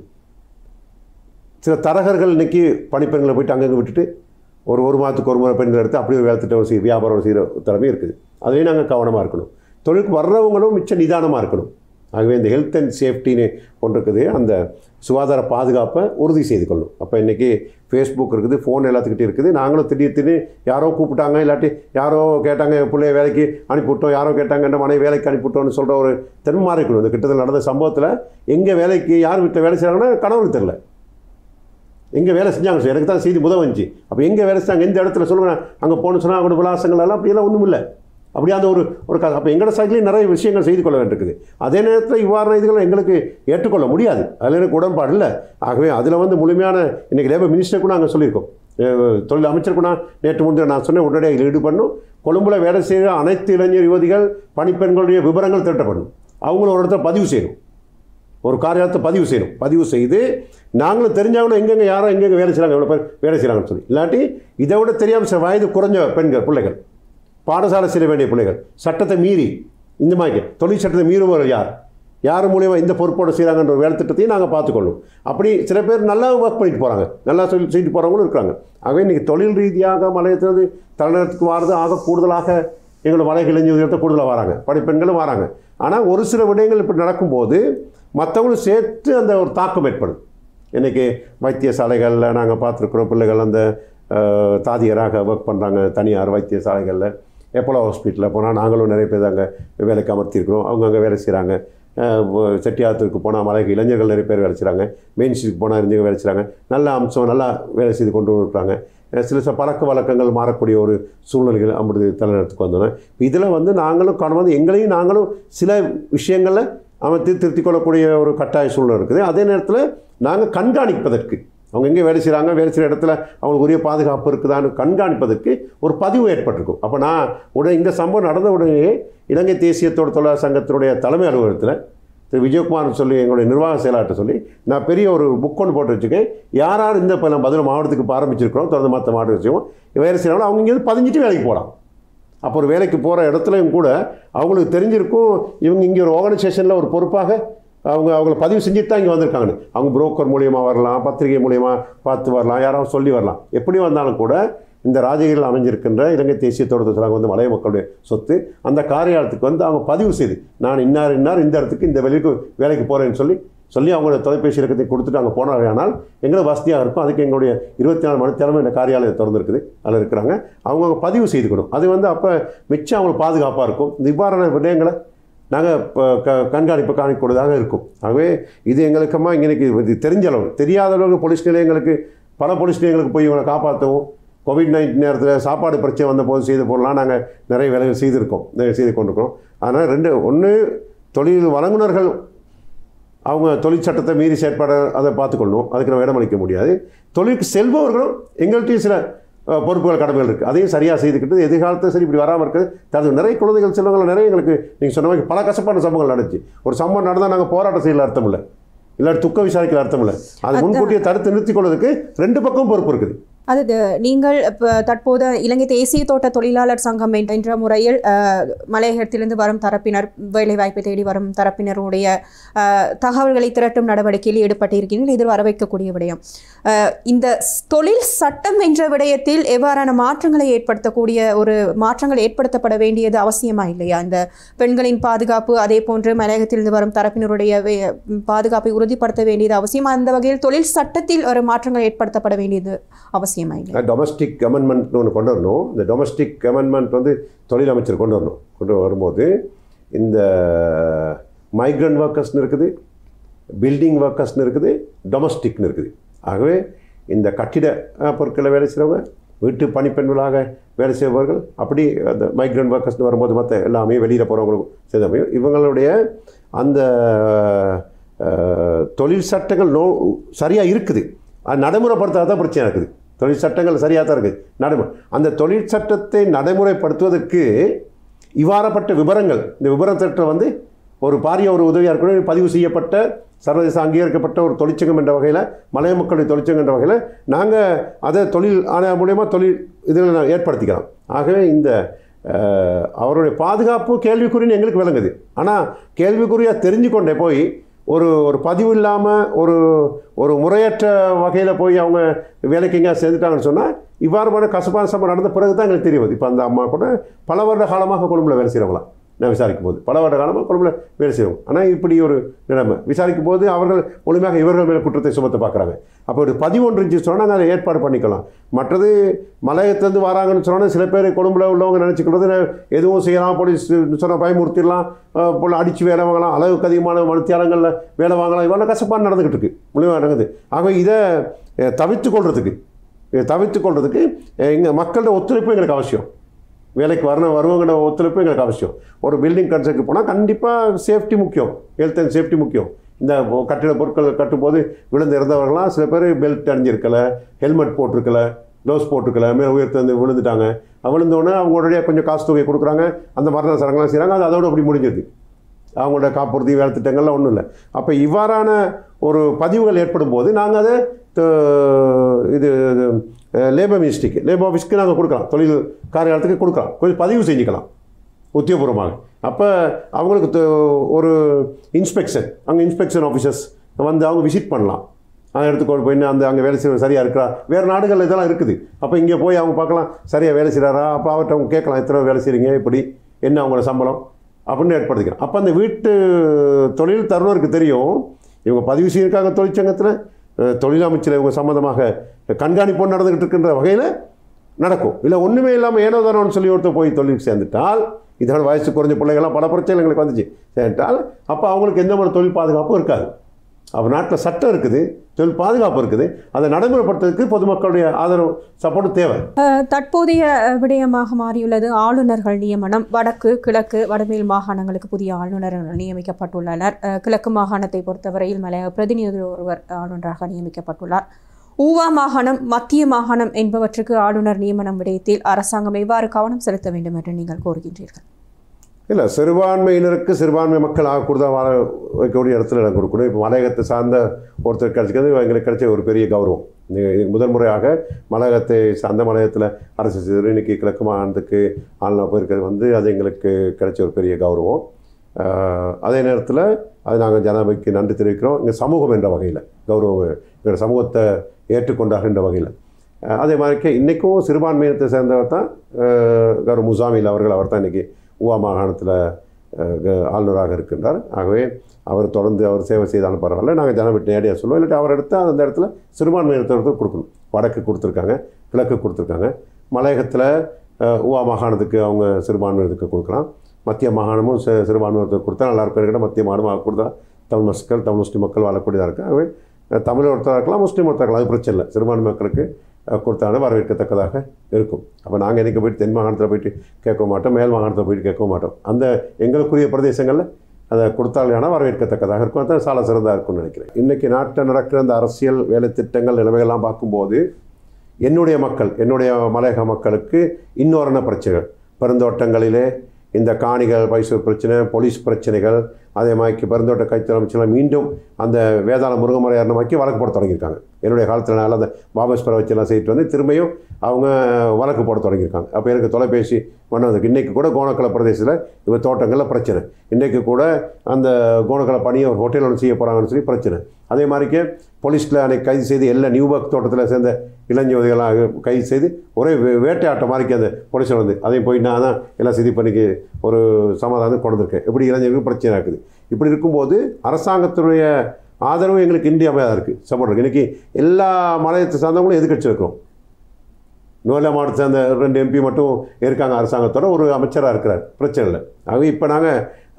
சில தரகர்கள் இன்றைக்கி பணிப்பெண்களை போயிட்டு அங்கங்கே விட்டுட்டு ஒரு மாதத்துக்கு ஒரு முறை பெண்கள் எடுத்து அப்படி ஒரு வேலை திட்டம் வியாபாரம் செய்கிற திறமையும் இருக்குது. அதுலேயும் நாங்கள் கவனமாக இருக்கணும். தொழிலுக்கு வர்றவங்களும் மிச்சம் நிதானமாக இருக்கணும். ஆகவே இந்த ஹெல்த் அண்ட் சேஃப்டின்னு ஒன்று இருக்குது. அந்த சுகாதார பாதுகாப்பை உறுதி செய்து கொள்ளணும். அப்போ இன்றைக்கி ஃபேஸ்புக் இருக்குது, ஃபோன் எல்லாத்துக்கிட்டே இருக்குது. நாங்களும் திடீர்னு யாரோ கூப்பிட்டாங்க, இல்லாட்டி யாரோ கேட்டாங்க பிள்ளைய வேலைக்கு அனுப்பிவிட்டோம், யாரோ கேட்டாங்க என்ன மனைவி வேலைக்கு அனுப்பிவிட்டோம்னு சொல்கிற ஒரு தென்மாறி இருக்கணும். இந்த கிட்டத்தில் நடந்த சம்பவத்தில் எங்கே வேலைக்கு யார் வீட்டில் வேலை செய்கிறாங்கன்னா கணவனுக்கு தெரில. எங்கே வேலை செஞ்சாங்க சார், எனக்கு தான் செய்தி வந்துச்சு. அப்போ எங்கே வேலை செஞ்சாங்க, எந்த இடத்துல சொல்லுங்கள், அங்கே போகணுன்னு சொன்னால் அவங்களோட விலாசங்கள் எல்லாம் அப்படியெல்லாம் ஒன்றும் இல்லை. அப்படியே அந்த ஒரு அப்போ எங்களோட சைட்லேயும் நிறைய விஷயங்கள் செய்து கொள்ள வேண்டியிருக்குது. அதே நேரத்தில் இவ்வாறு இதுகளை எங்களுக்கு ஏற்றுக்கொள்ள முடியாது, அதில் எனக்கு உடன்பாடு இல்லை. ஆகவே அதில் வந்து முழுமையான இன்றைக்கி லேபர் மினிஸ்டர் கூட நாங்கள் சொல்லியிருக்கோம், தொழில் அமைச்சர் கூட நேற்று முந்தைய நான் சொன்னேன் உடனடியாக இதில் ஈடுபடணும். கொழும்புல வேலை செய்கிற அனைத்து இளைஞர் யுவதிகள் பணிப்பெண்களுடைய விவரங்கள் திரட்டப்படணும். அவங்களும் ஒரு இடத்துல பதிவு செய்யணும், ஒரு காரியத்தை பதிவு செய்யணும். பதிவு செய்து நாங்களும் தெரிஞ்சாங்கன்னா எங்கெங்கே யாரோ எங்கெங்கே வேலை செய்கிறாங்க, எவ்வளோ பேர் வேலை செய்கிறாங்கன்னு சொல்லி. இல்லாட்டி இதை விட தெரியாமல் சில வயது குறைஞ்ச பெண்கள் பிள்ளைகள், பாடசாலை செய்ய வேண்டிய பிள்ளைகள், சட்டத்தை மீறி இந்த மாதிரி தொழில் சட்டத்தை மீறுபவர்கள் யார் மூலியமாக இந்த பொறுப்போடு செய்கிறாங்கன்ற ஒரு வேலை திட்டத்தையும் நாங்கள் பார்த்துக்கொள்ளும். அப்படி சில பேர் நல்லா ஒர்க் பண்ணிட்டு போகிறாங்க, நல்லா செய்துட்டு போகிறவங்களும் இருக்கிறாங்க. ஆகவே இன்றைக்கி தொழில் ரீதியாக மலையத்திலிருந்து தலைநகரத்துக்கு வாரது ஆக கூடுதலாக எங்களோட மலை இளைஞர்கள் கூடுதலாக வராங்க, பணிப்பெண்களும் வராங்க. ஆனால் ஒரு சில விடயங்கள் இப்படி நடக்கும்போது மற்றவங்களும் சேர்த்து அந்த ஒரு தாக்கம் ஏற்படும். இன்றைக்கி வைத்தியசாலைகளில் நாங்கள் பார்த்துருக்குறோம், பிள்ளைகள் அந்த தாதியராக ஒர்க் பண்ணுறாங்க தனியார் வைத்தியசாலைகளில். எப்போலோ ஹாஸ்பிட்டலில் போனால் நாங்களும் நிறைய பேர் அங்கே வேலைக்கு அமர்த்தியிருக்கிறோம். அவங்க அங்கே வேலை செய்கிறாங்க. செட்டியாரத்துக்கு போனால் மலைக்கு இளைஞர்கள் நிறைய பேர் வேலை செய்கிறாங்க. மெயின் ஸ்ட்ரீட் போனால் இளைஞர்கள் வேலை செய்கிறாங்க. நல்ல அம்சம் நல்லா வேலை செய்து கொண்டு இருக்கிறாங்க. சில பழக்க வழக்கங்கள் மாறக்கூடிய ஒரு சூழ்நிலைகள் அப்படி தலைநகரத்துக்கு வந்தோம். இதில் வந்து நாங்களும் வந்து எங்களையும் நாங்களும் சில விஷயங்களில் அமைத்து திருத்திக் கொள்ளக்கூடிய ஒரு கட்டாய சூழ்நிலை இருக்குது. அதே நேரத்தில் நாங்கள் கண்காணிப்பதற்கு அவங்க எங்கே வேலை செய்கிறாங்க, வேலை செய்கிற இடத்துல அவங்களுக்கு உரிய பாதுகாப்பு இருக்குதான்னு கண்காணிப்பதற்கு ஒரு பதிவு ஏற்பட்டிருக்கும். அப்போ நான் உடனே இந்த சம்பவம் நடந்த உடனே இலங்கை தேசிய தொழிலாளர் சங்கத்தினுடைய தலைமை அலுவலகத்தில் திரு விஜயகுமார்னு சொல்லி எங்களுடைய நிர்வாக செயலாளர்கிட்ட சொல்லி நான் பெரிய ஒரு புக் ஒன்று போட்டு வச்சுருக்கேன். யார் இந்த இப்போ நம்ம 11 மாவட்டத்துக்கு இப்போ ஆரம்பிச்சிருக்கிறோம், தொடர்ந்து மற்ற மாவட்டம் செய்வோம். வேலை செய்கிறாங்களோ அவங்க இங்கேருந்து 15 வேலைக்கு போகலாம். அப்போ ஒரு வேலைக்கு போகிற இடத்துலையும் கூட அவங்களுக்கு தெரிஞ்சிருக்கும் இவங்க இங்கே ஒரு ஆர்கனைசேஷனில் ஒரு பொறுப்பாக அவங்கள பதிவு செஞ்சுட்டு தான் இங்கே வந்திருக்காங்கன்னு. அவங்க புரோக்கர் மூலியமாக வரலாம், பத்திரிகை மூலியமாக பார்த்து வரலாம், யாராவது சொல்லி வரலாம். எப்படி வந்தாலும் கூட இந்த ராஜகிரியில் அமைஞ்சிருக்கின்ற இலங்கை தேசிய தொழில்துறை வந்து மலைய மக்களுடைய சொத்து, அந்த காரியாலயத்துக்கு வந்து அவங்க பதிவு செய்து நான் இன்னார் இந்த இடத்துக்கு இந்த வேலைக்கு போகிறேன்னு சொல்லி அவங்களோட தொலைபேசி இலக்கத்தை கொடுத்துட்டு அங்கே போனார்கள் எங்களுக்கு வசதியாக இருக்கும். அதுக்கு எங்களுடைய 24 மணி நேரம் இந்த காரியாலயம் திறந்துருக்குது, அதில் இருக்கிறாங்க. அவங்க பதிவு செய்துக்கணும். அது வந்து அப்போ மிச்சம் அவங்களுக்கு பாதுகாப்பாக இருக்கும். இந்த இவ்வாறான விடயங்களை நாங்கள் கண்காணிப்பு காணிக்கூடியதாக இருக்கும். ஆகவே இது எங்களுக்குமா இன்றைக்கி இது தெரிஞ்ச அளவு தெரியாத அளவுக்கு போலீஸ் நிலையங்களுக்கு பல போலீஸ் நிலையங்களுக்கு போய் இவங்களை காப்பாற்றவும், கோவிட்-19 நேரத்தில் சாப்பாடு பிரச்சனை வந்த போது செய்த போடலாம் நாங்கள் நிறைய வேலைகள் செய்து கொண்டிருக்கிறோம். அதனால் ஒன்று தொழில் வழங்குனர்கள் அவங்க தொழில் சட்டத்தை மீறி செயற்பட அதை பார்த்துக்கொள்ளணும், அதுக்கு நம்ம இடமளிக்க முடியாது. தொழிலுக்கு செல்பவர்களும் எங்கள்கிட்டையும் சில பொறுப்புகள் கடமைகள் இருக்குது, அதையும் சரியாக செய்துக்கிட்டு எதிர்காலத்தில் சரி இப்படி வராமல் இருக்குது. அது நிறைய குழந்தைகள் செல்வங்கள் நிறைய எங்களுக்கு நீங்கள் சொன்ன மாதிரி பல கசப்பான சம்பவங்கள் நடந்துச்சு. ஒரு சம்பவம் நடந்தால் நாங்கள் போராட்டம் செய்யல அர்த்தம் இல்லை, இல்லாட்டி துக்க விசாரிக்கல அர்த்தம் இல்லை. அது முன்கூட்டியே தடுத்து நிறுத்திக் கொள்வதற்கு 2 பக்கம் பொறுப்பு இருக்குது. அது நீங்கள் தற்போது இலங்கை தேசிய தோட்ட தொழிலாளர் சங்கம் என்ற முறையில் மலையகத்திலிருந்து வரும் தரப்பினர், வேலைவாய்ப்பை தேடி வரும் தரப்பினருடைய தகவல்களை திரட்டும் நடவடிக்கையில் ஈடுபட்டிருக்கிறீர்கள். இது வரவைக்கக்கூடிய விடயம். இந்த தொழில் சட்டம் என்ற விடயத்தில் எவ்வாறான மாற்றங்களை மாற்றங்கள் ஏற்படுத்தப்பட வேண்டியது அவசியமா இல்லையா? இந்த பெண்களின் பாதுகாப்பு, அதே போன்று மலையகத்திலிருந்து வரும் தரப்பினருடைய பாதுகாப்பை உறுதிப்படுத்த வேண்டியது அவசியம். அந்த வகையில் தொழில் சட்டத்தில் ஒரு மாற்றங்கள் ஏற்படுத்தப்பட வேண்டியது அவசியம். டொமஸ்டிக் அமெண்ட்மெண்ட்னு ஒன்று கொண்டு வரணும். இந்த டொமஸ்டிக் அமெண்ட்மெண்ட் வந்து தொழில் அமைச்சர் கொண்டு வரும்போது இந்த மைக்ரண்ட் ஒர்க்கர்ஸ்னு இருக்குது, பில்டிங் ஒர்க்கர்ஸ்னு இருக்குது, டொமஸ்டிக்னு இருக்குது. ஆகவே இந்த கட்டிட பொருட்களை வேலை செய்கிறவங்க, வீட்டு பணிப்பெண்களாக வேலை செய்பவர்கள், அப்படி அந்த மைக்ரண்ட் ஒர்க்கர்ஸ்னு வரும்போது மற்ற எல்லாமே வெளியில் போகிறவங்களுக்கும் சேர்ந்தமையும் இவங்களுடைய அந்த தொழில் சட்டங்கள் சரியாக இருக்குது. அது நடைமுறைப்படுத்தாத தான் பிரச்சனை இருக்குது. தொழில் சட்டங்கள் சரியாக தான் இருக்குது. அந்த தொழில் சட்டத்தை நடைமுறைப்படுத்துவதற்கு இவ்வாறப்பட்ட விவரங்கள், இந்த விவரத்திட்ட வந்து ஒரு பாரிய ஒரு உதவியாக இருக்கணும். பதிவு செய்யப்பட்ட சர்வதேச அங்கீகரிக்கப்பட்ட ஒரு தொழிற்சங்கம் என்ற வகையில், மலைய மக்களுடைய தொழிற்சங்கம் என்ற வகையில் நாங்கள் அதை தொழில் ஆணையம் மூலயமா தொழில் இதில் ஏற்படுத்திக்கலாம். ஆகவே இந்த அவருடைய பாதுகாப்பு கேள்விக்குறின்னு எங்களுக்கு விளங்குது. ஆனால் கேள்விக்குறியாக தெரிஞ்சு கொண்டே போய் ஒரு பதிவு இல்லாமல் ஒரு முறையற்ற வகையில் போய் அவங்க வேலைக்கு எங்கேயா சேர்ந்துட்டாங்கன்னு சொன்னால் இவ்வாறுமான கசப்பான சம்பவம் நடந்த பிறகு தான் எங்களுக்கு தெரியும். இப்போ அந்த அம்மா கூட பல வருட காலமாக கொழும்புல வேலை செய்கிறவங்களாம். நான் விசாரிக்கும் போது பல வருட காலமாக கொழும்புல வேலை செய்வோம். ஆனால் இப்படி ஒரு நிலைமை விசாரிக்கும் போது அவர்கள் முழுமையாக இவர்கள் மேலே குற்றத்தை சுமத்த பார்க்குறாங்க. அப்போ ஒரு பதிவு ஒன்று இருந்துச்சு சொன்னால் நாங்கள் அதை ஏற்பாடு பண்ணிக்கலாம். மற்றது மலையத்துலேருந்து வராங்கன்னு சொன்னால் சில பேர் கொழும்புல உள்ளவங்க நினச்சிக்கிறது எதுவும் செய்யலாம், போலீஸ் சொன்னால் பயமுறுத்திடலாம், போல் அடித்து வேலை வாங்கலாம், அளவுக்கு அதிகமான மணித்தியாலங்களில் வேலை வாங்கலாம். இவ்வளோ கசப்பான நடந்துக்கிட்டு இருக்குது, முழுமையாக நடக்குது. ஆகவே இதை தவிர்த்து கொள்றதுக்கு எங்கள் மக்களோட ஒத்துழைப்பு எங்களுக்கு அவசியம். வேலைக்கு வருவங்களோட ஒத்துழைப்பு எங்களுக்கு அவசியம். ஒரு பில்டிங் கன்ஸ்ட்ரக்ட் போனால் கண்டிப்பாக சேஃப்டி முக்கியம், ஹெல்த் அண்ட் சேஃப்டி முக்கியம். இந்த கட்டிட பொருட்கள் கட்டும்போது விழுந்து இறந்தவர்களாம் சில பேர் பெல்ட் அணிஞ்சிருக்கலை, ஹெல்மெட் போட்டிருக்கலை, க்ளவுஸ் போட்டிருக்கலை, மேலே உயர்த்து விழுந்துட்டாங்க. விழுந்தோடனே அவங்களுடைய கொஞ்சம் காசு தொகையை கொடுக்குறாங்க, அந்த மரண சடங்கெல்லாம் செய்கிறாங்க. அது அதோடு அப்படி முடிஞ்சிருது. அவங்களோட காப்புறுதி வேலை திட்டங்கள்லாம் ஒன்றும் இல்லை. அப்போ இவ்வாறான ஒரு பதிவுகள் ஏற்படும் போது நாங்கள் அதை இது லேபர் ஆஃபீஸ்க்கு நாங்கள் கொடுக்கலாம், தொழில் காரியாலயத்துக்கு கொடுக்கலாம், கொஞ்சம் பதிவு செஞ்சுக்கலாம் உத்தியோகபூர்வமாக. அப்போ அவங்களுக்கு ஒரு இன்ஸ்பெக்ஷன், அங்கே இன்ஸ்பெக்ஷன் ஆஃபீஸர்ஸ் வந்து அவங்க விசிட் பண்ணலாம். அந்த இடத்துக்கு கொண்டு போய் அங்கே வேலை செய்ய சரியாக இருக்கிறா, வேறு நாடுகளில் இதெல்லாம் இருக்குது. அப்போ இங்கே போய் அவங்க பார்க்கலாம் சரியாக வேலை செய்கிறாரா, அப்போ அவர்கிட்ட அவங்க கேட்கலாம் எத்தனை வேலை செய்கிறீங்க, இப்படி என்ன அவங்களோட சம்பளம் அப்படின்னு ஏற்படுத்திக்கலாம். அப்போ அந்த வீட்டு தொழில் தருணருக்கு தெரியும் இவங்க பதிவு செய்யிருக்காங்க தொழிற்சங்கத்தில், தொழில் அமைச்சில் இவங்க சம்மந்தமாக கண்காணிப்பு நடந்துக்கிட்டு இருக்கின்ற வகையில் நடக்கும். இல்லை ஒன்றுமே இல்லாமல் ஏனோ தானோன்னு சொல்லி ஒருத்தர் போய் தொழிலுக்கு சேர்ந்துட்டால், இதோட வயசு குறைஞ்ச பிள்ளைகள்லாம் பல பிரச்சனை எங்களுக்கு வந்துச்சு சேர்ந்துட்டால், அப்போ அவங்களுக்கு எந்த மாதிரி தொழில் பாதுகாப்பும் இருக்காது. அப்போ நாட்டில் சட்டம் இருக்குது, தொழில் பாதுகாப்பு இருக்குது, அதை நடைமுறைப்படுத்துறதுக்கு பொதுமக்களுடைய ஆதரவு சப்போர்ட் தேவை. தற்போதைய விடயமாக மாறியுள்ளது ஆளுநர்கள் நியமனம். வடக்கு, கிழக்கு, வடமேல் மாகாணங்களுக்கு புதிய ஆளுநர்கள் நியமிக்கப்பட்டுள்ளனர். கிழக்கு மாகாணத்தை பொறுத்தவரையில் மலைய பிரதிநிதி ஒருவர் ஆளுநராக நியமிக்கப்பட்டுள்ளார். ஊவா மாகாணம், மத்திய மாகாணம் என்பவற்றுக்கு ஆளுநர் நியமனம் விடயத்தில் அரசாங்கம் எவ்வாறு கவனம் செலுத்த வேண்டும் என்று நீங்கள் கோருகின்றீர்கள்? இல்லை, சிறுபான்மையினருக்கு சிறுபான்மை மக்கள் ஆகக்கூட வாழ வைக்கக்கூடிய இடத்துல இடம் கொடுக்கணும். இப்போ மலையகத்தை சார்ந்த ஒருத்தர் கிடைச்சிக்கிறது எங்களுக்கு கிடைச்ச ஒரு பெரிய கௌரவம். முதல் முறையாக மலையகத்தை சார்ந்த மலையகத்தில் அரசு செய்து இன்றைக்கி கிழக்கு மாகாணத்துக்கு ஆளுநர் போயிருக்கிறது அது எங்களுக்கு கிடைச்ச ஒரு பெரிய கௌரவம். அதே நேரத்தில் அது நாங்கள் ஜனாதிபதிக்கு நன்றி தெரிவிக்கிறோம். இங்கே சமூகம் என்ற வகையில் கௌரவம், எங்களோட சமூகத்தை ஏற்றுக்கொண்டாகின்ற வகையில். அதே மாதிரிக்கு இன்றைக்கும் சிறுபான்மையினத்தை சேர்ந்தவர் தான் கௌரவ முசாமில் அவர்கள். அவர் தான் இன்றைக்கி ஊவா மாகாணத்தில் ஆளுநராக இருக்கின்றார். ஆகவே அவர் தொடர்ந்து அவர் சேவை செய்தாலும் பரவாயில்ல, நாங்கள் ஜனாதிபதி நேரடியாக சொல்லுவோம். இல்லாட்டி அவர் எடுத்து அந்த இடத்துல சிறுபான்மையினத்தை கொடுக்கணும். வடக்கு கொடுத்துருக்காங்க, கிழக்கு கொடுத்துருக்காங்க. மலையகத்தில் ஊவா மாகாணத்துக்கு அவங்க சிறுபான்மையினத்துக்கு கொடுக்கலாம். மத்திய மாகாணமும் சிறுபான்மையினத்துக்கு கொடுத்தா நல்லாயிருக்கும். இருக்கிற மத்திய மாகாணமாக கொடுத்தா தமிழ் மக்கள், தமிழ் முஸ்லீம் மக்கள் வாழக்கூடியதாக இருக்குது. ஆகவே தமிழ் ஒருத்தராக இருக்கலாம், முஸ்லீம் ஒருத்தராக இருக்கலாம், அது பிரச்சனை இல்லை. சிறுபான்மை மக்களுக்கு கொடுத்தாலும் வரவேற்கத்தக்கதாக இருக்கும். அப்போ நாங்கள் என்றைக்கு போய்ட்டு தென் மாகாணத்தில் போய்ட்டு கேட்க மாட்டோம், மேல் மாகாணத்தில் போய்ட்டு கேட்க மாட்டோம். அந்த எங்களுக்குரிய பிரதேசங்களில் அதை கொடுத்தாலும் வரவேற்கத்தக்கதாக இருக்கும். அதுதான் சால சிறந்தாக இருக்கும்னு நினைக்கிறேன். இன்றைக்கி நாட்டில் நடக்கிற அந்த அரசியல் வேலை திட்டங்கள் நிலைமைகள்லாம் பார்க்கும்போது என்னுடைய மக்கள், என்னுடைய மலையக மக்களுக்கு இன்னொரு பிரச்சனைகள், பெருந்தோட்டங்களிலே இந்த காணிகள் பைசூர் பிரச்சனை, போலீஸ் பிரச்சனைகள், அதே மாதிரி பெருந்தோட்ட கைத்தொழில் அமைச்சர்கள் மீண்டும் அந்த வேதாள முருகமலை அரணமாக்கி வழக்கு போட தொடங்கியிருக்காங்க. என்னுடைய காலத்தில் நான் அந்த வாபஸ் பெற வச்செல்லாம் செய்துட்டு திரும்பியும் அவங்க வழக்கு போட தொடங்கியிருக்காங்க. அப்போ எனக்கு தொலைபேசி பண்ணதுக்கு இன்றைக்கி கூட கோணக்கலை பிரதேசத்தில் இவங்க தோட்டங்களில் பிரச்சனை, இன்றைக்கு கூட அந்த கோணக்கலை பணியை ஒரு ஹோட்டல் ஒன்று செய்ய போகிறாங்கன்னு சொல்லி பிரச்சனை. அதே மாதிரிக்கே போலீஸில் அன்றைக்கி கைது செய்து எல்லா நியூபர்க் தோட்டத்தில் சேர்ந்த இளைஞர்களாக கைது செய்து ஒரே வேட்டையாட்டம் மாதிரிக்கு அந்த போலீஸில் அதையும் போய் நான் தான் எல்லாம் செய்தி பண்ணிக்கு ஒரு சமாதானம் கொண்டு வந்திருக்கேன். இப்படி இளைஞர்களுக்கு பிரச்சனை இருக்குது. இப்படி இருக்கும்போது அரசாங்கத்துடைய ஆதரவு எங்களுக்கு இந்தியாவில் தான் இருக்குது, சப்போர்ட் இருக்குது. இன்றைக்கி எல்லா மலையத்தை சார்ந்தவங்களும் எதிர்கட்சி இருக்கிறோம். நோயிலா மாவட்டத்தை சேர்ந்த 2 MP மட்டும் இருக்காங்க அரசாங்கத்தோட, ஒரு அமைச்சராக இருக்கிறார், பிரச்சனை இல்லை. ஆகவே இப்போ நாங்கள்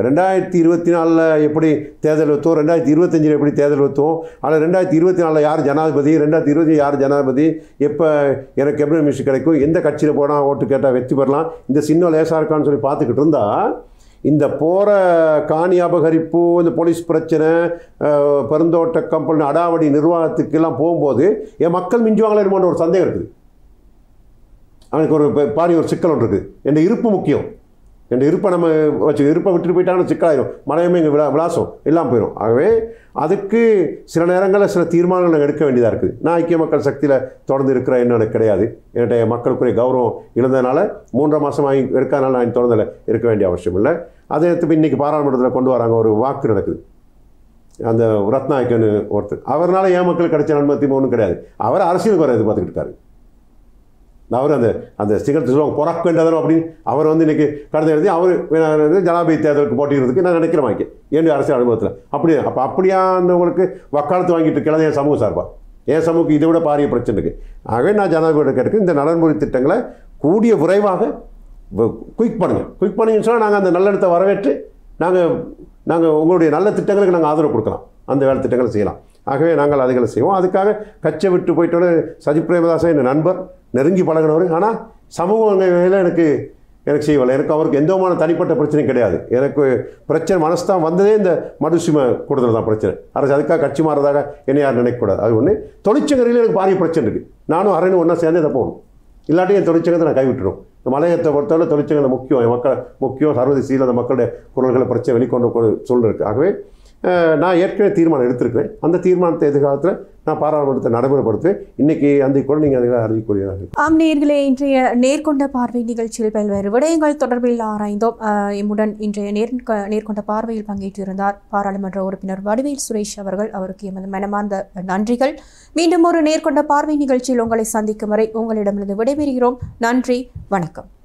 2024 எப்படி தேர்தல் வைத்தோம், 2025 எப்படி தேர்தல் வைத்தோம், ஆனால் 2024 யார் ஜனாதிபதி, 2020 யார் ஜனாதிபதி, எப்போ எனக்கு கேபினட் மினிஸ்டர் கிடைக்கும், எந்த கட்சியில் போனால் ஓட்டு கேட்டால் வெற்றி பெறலாம், இந்த சின்ன லேசாக இருக்கான்னு சொல்லி பார்த்துக்கிட்டு இருந்தால் இந்த போகிற காணி அபகரிப்பு, இந்த போலீஸ் பிரச்சனை, பெருந்தோட்ட கம்பெனி அடாவடி நிர்வாகத்துக்கெல்லாம் போகும்போது என் மக்கள் மிஞ்சுவாங்களே என்னமோன்ற ஒரு சந்தேகம் இருக்குது. அவனுக்கு ஒரு பாரிய ஒரு சிக்கல் ஒன்று இருக்குது. என் இருப்பு முக்கியம். என் இருப்பை நம்ம வச்சு இருப்பை விட்டுட்டு போயிட்டாலும் சிக்கலாயிரும், மனையுமே எங்கள் விலாசம் எல்லாம் போயிடும். ஆகவே அதுக்கு சில நேரங்களில் சில தீர்மானங்கள் நாங்கள் எடுக்க வேண்டியதாக இருக்குது. நான் ஐக்கிய மக்கள் சக்தியில் தொடர்ந்து இருக்கிற என்ன எனக்கு கிடையாது. என்கிட்ட மக்களுக்குரிய கௌரவம் இழந்ததுனால 3 மாதம் வாங்கி எடுக்காதனால நான் தொடர்ந்தில் இருக்க வேண்டிய அவசியம் இல்லை. அதை எடுத்து இன்றைக்கி பாராளுமன்றத்தில் கொண்டு வராங்க, ஒரு வாக்கு நடக்குது. அந்த ரத்நாயக்கன்னு ஒருத்தர், அவரால் ஏன் மக்கள் கிடைச்ச நன்மை தீமை ஒன்றும் கிடையாது. அவர் அரசியலுக்கு வர எதிர்பார்த்துக்கிட்டு இருக்காரு. அவர் அந்த சிகரத்தை சொல்லுவாங்க பொறக்குன்றதும் அப்படின்னு அவர் இன்றைக்கி கடந்த எழுதி அவர் ஜனாதிபதி தேர்தலுக்கு போட்டிக்கிறதுக்கு நான் நினைக்கிறேன் வாங்கி ஏன் அரசியல் அனுபவத்தில் அப்படியா அந்தவங்களுக்கு வக்காலத்து வாங்கிட்டு இருக்கிறது என் சமூக சார்பாக. என் சமூகம் இதை விட பாரிய பிரச்சனை இருக்குது. ஆகவே நான் ஜனாதிபதி கேட்க இந்த நலன்புரி திட்டங்களை கூடிய விரைவாக குயிக் பண்ணுங்கன்னு சொன்னால் நாங்கள் அந்த நல்லெண்ணத்தை வரவேற்று நாங்கள் உங்களுடைய நல்ல திட்டங்களுக்கு நாங்கள் ஆதரவு கொடுக்கலாம், அந்த வேலை திட்டங்களை செய்யலாம். ஆகவே நாங்கள் அதுகளை செய்வோம். அதுக்காக கட்சியை விட்டு போயிட்டோன்னு சஜித் பிரேமதாசன் என் நண்பர், நெருங்கி பழகினவர். ஆனால் சமூக வேலை எனக்கு செய்யவில்லை. எனக்கு அவருக்கு எந்த விதமான தனிப்பட்ட பிரச்சனையும் கிடையாது. எனக்கு பிரச்சனை மனசு தான் வந்ததே இந்த மடுசுமை கொடுத்தது தான் பிரச்சனை. அரசு அதுக்காக கட்சி மாறதாக என்னை யாரும் நினைக்கக்கூடாது. அது ஒன்று. தொழிற்சங்கரையில் எனக்கு பாரிய பிரச்சனை இருக்குது. நானும் அரணு ஒன்றா சேர்ந்து இதை போகணும், இல்லாட்டி என் தொழிற்சங்கத்தை நான் கைவிட்டுடும். மலையத்தை பொறுத்தவரை தொழிற்சங்கத்தை முக்கியம், என் மக்கள் முக்கியம், சர்வதேசியில் அந்த மக்களுடைய குரல்களை பிரச்சனை வெளிக்கொண்டு சொல்லிருக்கு. ஆகவே நான் ஏற்கனவே தீர்மானம் எடுத்திருக்கிறேன். அந்த தீர்மானத்தை எதிர்காலத்தில் நான் பாராளுமன்றத்தை நடைமுறைப்படுத்துவேன். இன்றைக்கி அந்த கூட நீங்கள் அதை அறிவிக்கூடியதாக. ஆம் நேயர்களே, இன்றைய நேர்கொண்ட பார்வை நிகழ்ச்சியில் பல்வேறு விடயங்கள் தொடர்பில் ஆராய்ந்தோம். எம்முடன் இன்றைய நேர்கொண்ட பார்வையில் பங்கேற்றிருந்தார் பாராளுமன்ற உறுப்பினர் வடிவேல் சுரேஷ் அவர்கள். அவருக்கு எமது மனமார்ந்த நன்றிகள். மீண்டும் ஒரு நேர்கொண்ட பார்வை நிகழ்ச்சியில் உங்களை சந்திக்கும் வரை உங்களிடமிருந்து விடைபெறுகிறோம். நன்றி, வணக்கம்.